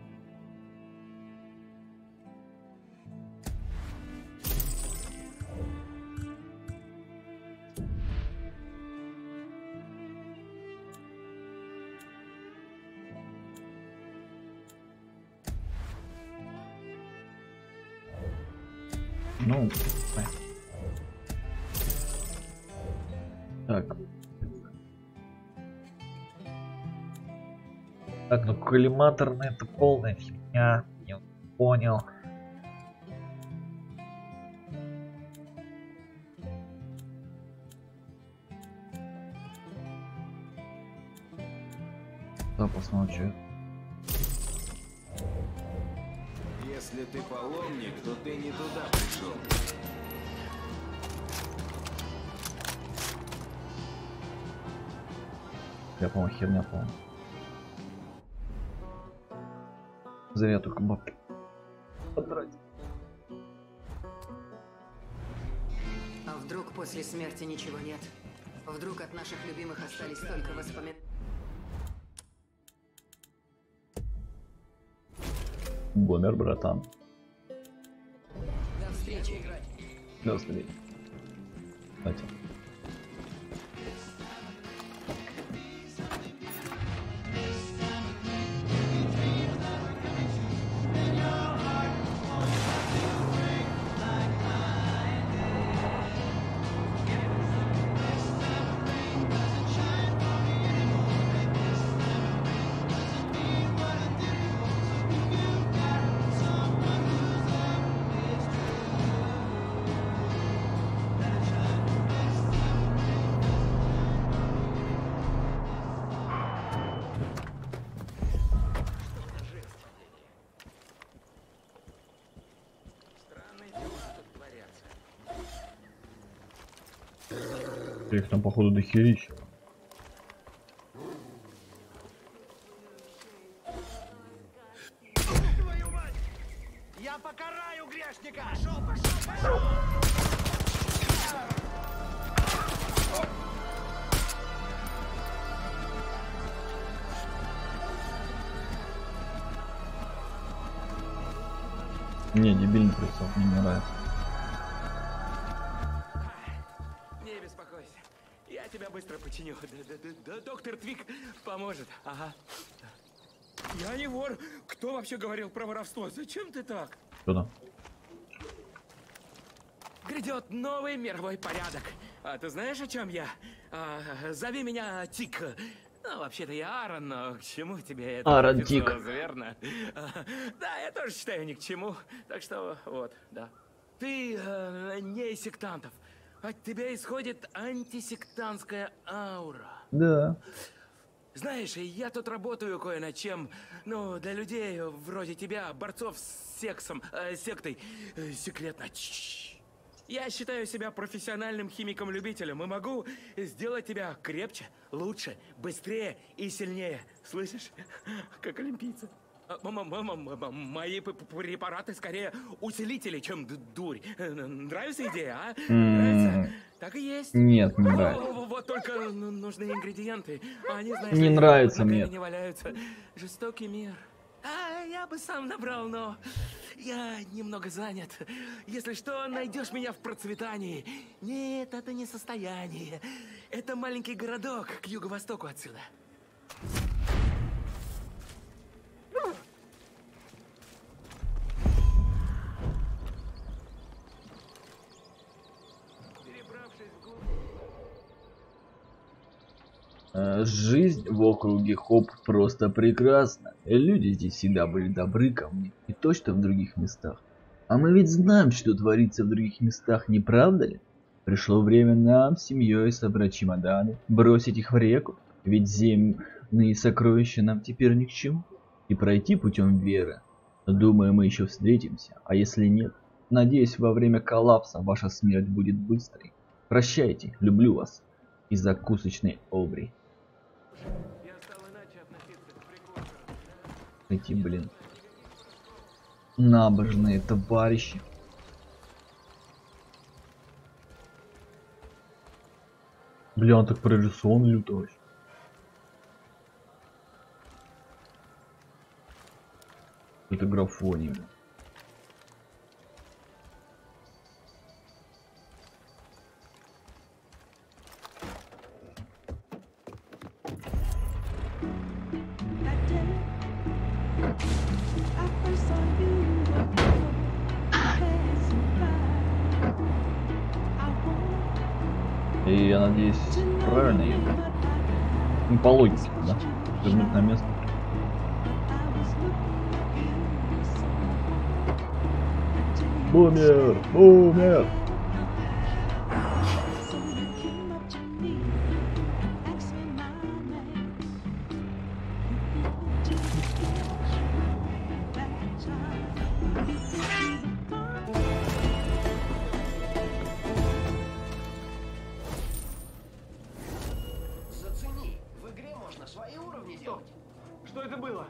Ну, так. Так, ну коллиматорная это полная фигня. Не понял. Да, посмотрю. Если ты паломник, то ты не туда пришел. Я, по-моему, херня полная. Зря только бабки потратил. А вдруг после смерти ничего нет? Вдруг от наших любимых остались только воспоминания? Бомер, братан. До встречи. До встречи. Кстати. Их там походу дохерища. Я покараю грешника! Пошел, пошел, пошел! Не, дебильный прицел, мне не нравится. Не беспокойся. Я тебя быстро починю. Да, да, да, да, доктор Твик поможет. Ага. Я не вор. Кто вообще говорил про воровство? Зачем ты так? Что-то. Грядет новый мировой порядок. А ты знаешь, о чем я? А, зови меня Тик. Ну, вообще-то я Аарон, но к чему тебе это? Аарон Тик. Верно? А, да, я тоже считаю ни к чему. Так что вот, да. Ты э, не из сектантов. От тебя исходит антисектантская аура. Да. Знаешь, я тут работаю кое над чем. Ну, для людей вроде тебя, борцов с сексом, э, сектой, э, секретно. Ч-ч-ч. Я считаю себя профессиональным химиком-любителем и могу сделать тебя крепче, лучше, быстрее и сильнее. Слышишь? Как олимпийцы. Мои препараты скорее усилители, чем дурь. Нравится идея, а? Нравится? Так и есть. Нет, не нравится. Вот только нужны ингредиенты. Они, знаешь, не нравится мне. Не валяются. Жестокий мир. А, я бы сам набрал, но я немного занят. Если что, найдешь меня в процветании. Нет, это не состояние. Это маленький городок к юго-востоку отсюда. Жизнь в округе Хоп просто прекрасна. Люди здесь всегда были добры ко мне, и то, что в других местах. А мы ведь знаем, что творится в других местах, не правда ли? Пришло время нам с семьей собрать чемоданы, бросить их в реку, ведь земные сокровища нам теперь ни к чему, и пройти путем веры. Думаю, мы еще встретимся, а если нет, надеюсь, во время коллапса ваша смерть будет быстрой. Прощайте, люблю вас. Из закусочной Обри. Я стал иначе относиться к Эти, блин, набожные товарищи. Бля, он так прорисован люто вообще. Это графоний. И я надеюсь, правильно я. Ну, по логике, да? Вернуть на место. Бумер! Бумер! Зацени, в игре можно свои уровни делать. Что это было?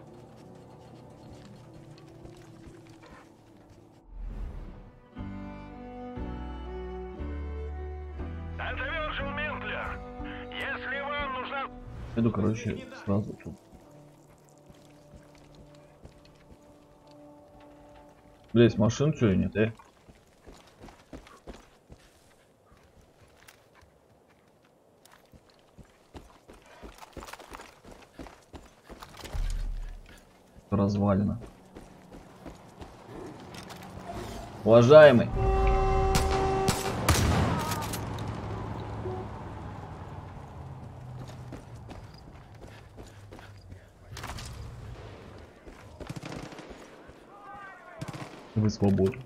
Это Вирджил Минтлер. Если вам нужна... Иду, короче, сразу тут. Блять, машин что ли нет, э? Развалина. Уважаемый. Вы свободны.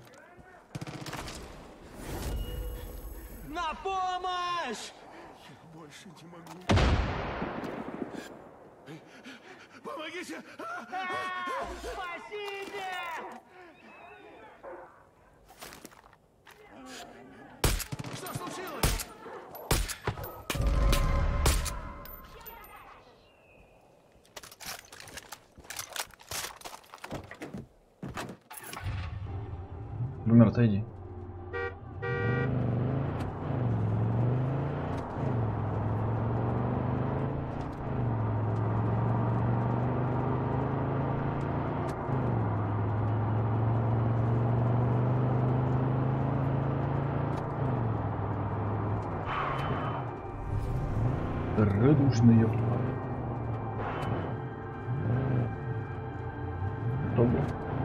На помощь! Я больше не могу. Помогите! Спасите! Что случилось? Бумер, отойди. Радужные. Добро.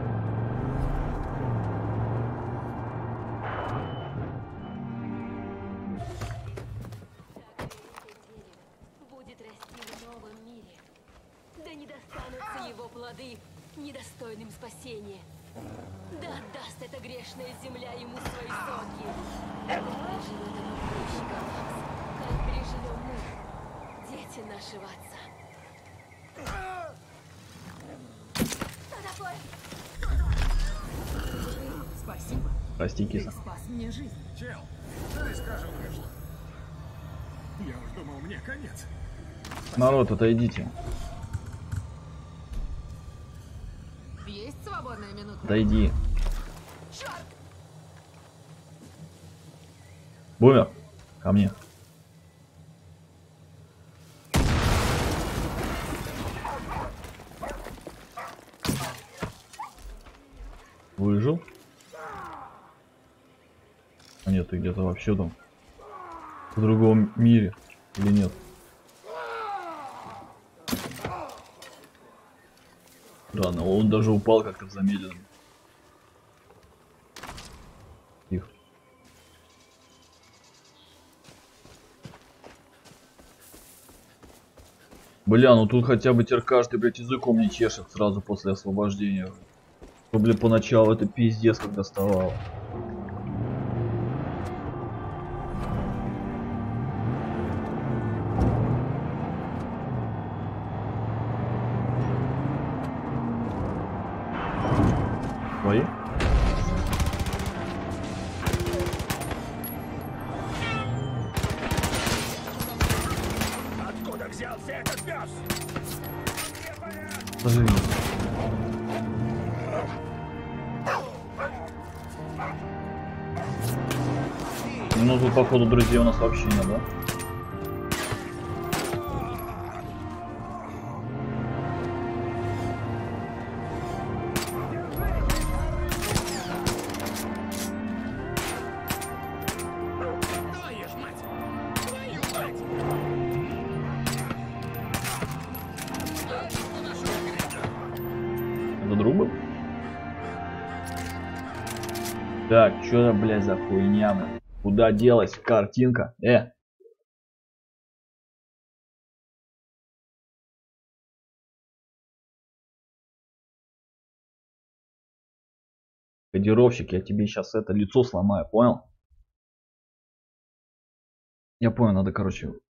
Будет расти в новом мире. Да не достанутся его плоды недостойным спасения. Да отдаст эта грешная земля ему свои соки. Как переживет оно прыщика Макс, как переживем мы, дети нашего отца. Что такое? Спасибо. Прости, киса. Ты спас мне жизнь. Чел, дай скажем кое-что. Я уж думал, мне конец. Народ, отойдите. Есть свободная минута? Отойди. Черт! Бумер, ко мне. Выжил? А нет, ты где-то вообще там в другом мире или нет? Да, но он даже упал как-то в замедленном. Тихо. Бля, ну тут хотя бы теркаш, ты, блядь, языком не чешет сразу после освобождения. Ну, бля, поначалу это пиздец, как доставало. Твои? Откуда взялся этот пес? Поживи. Ну тут походу друзей у нас вообще нет, да? Это друг был? Так, что это, блядь, за хуйня, блядь? Куда делась картинка? Э! Кодировщик, я тебе сейчас это лицо сломаю, понял? Я понял, надо, короче,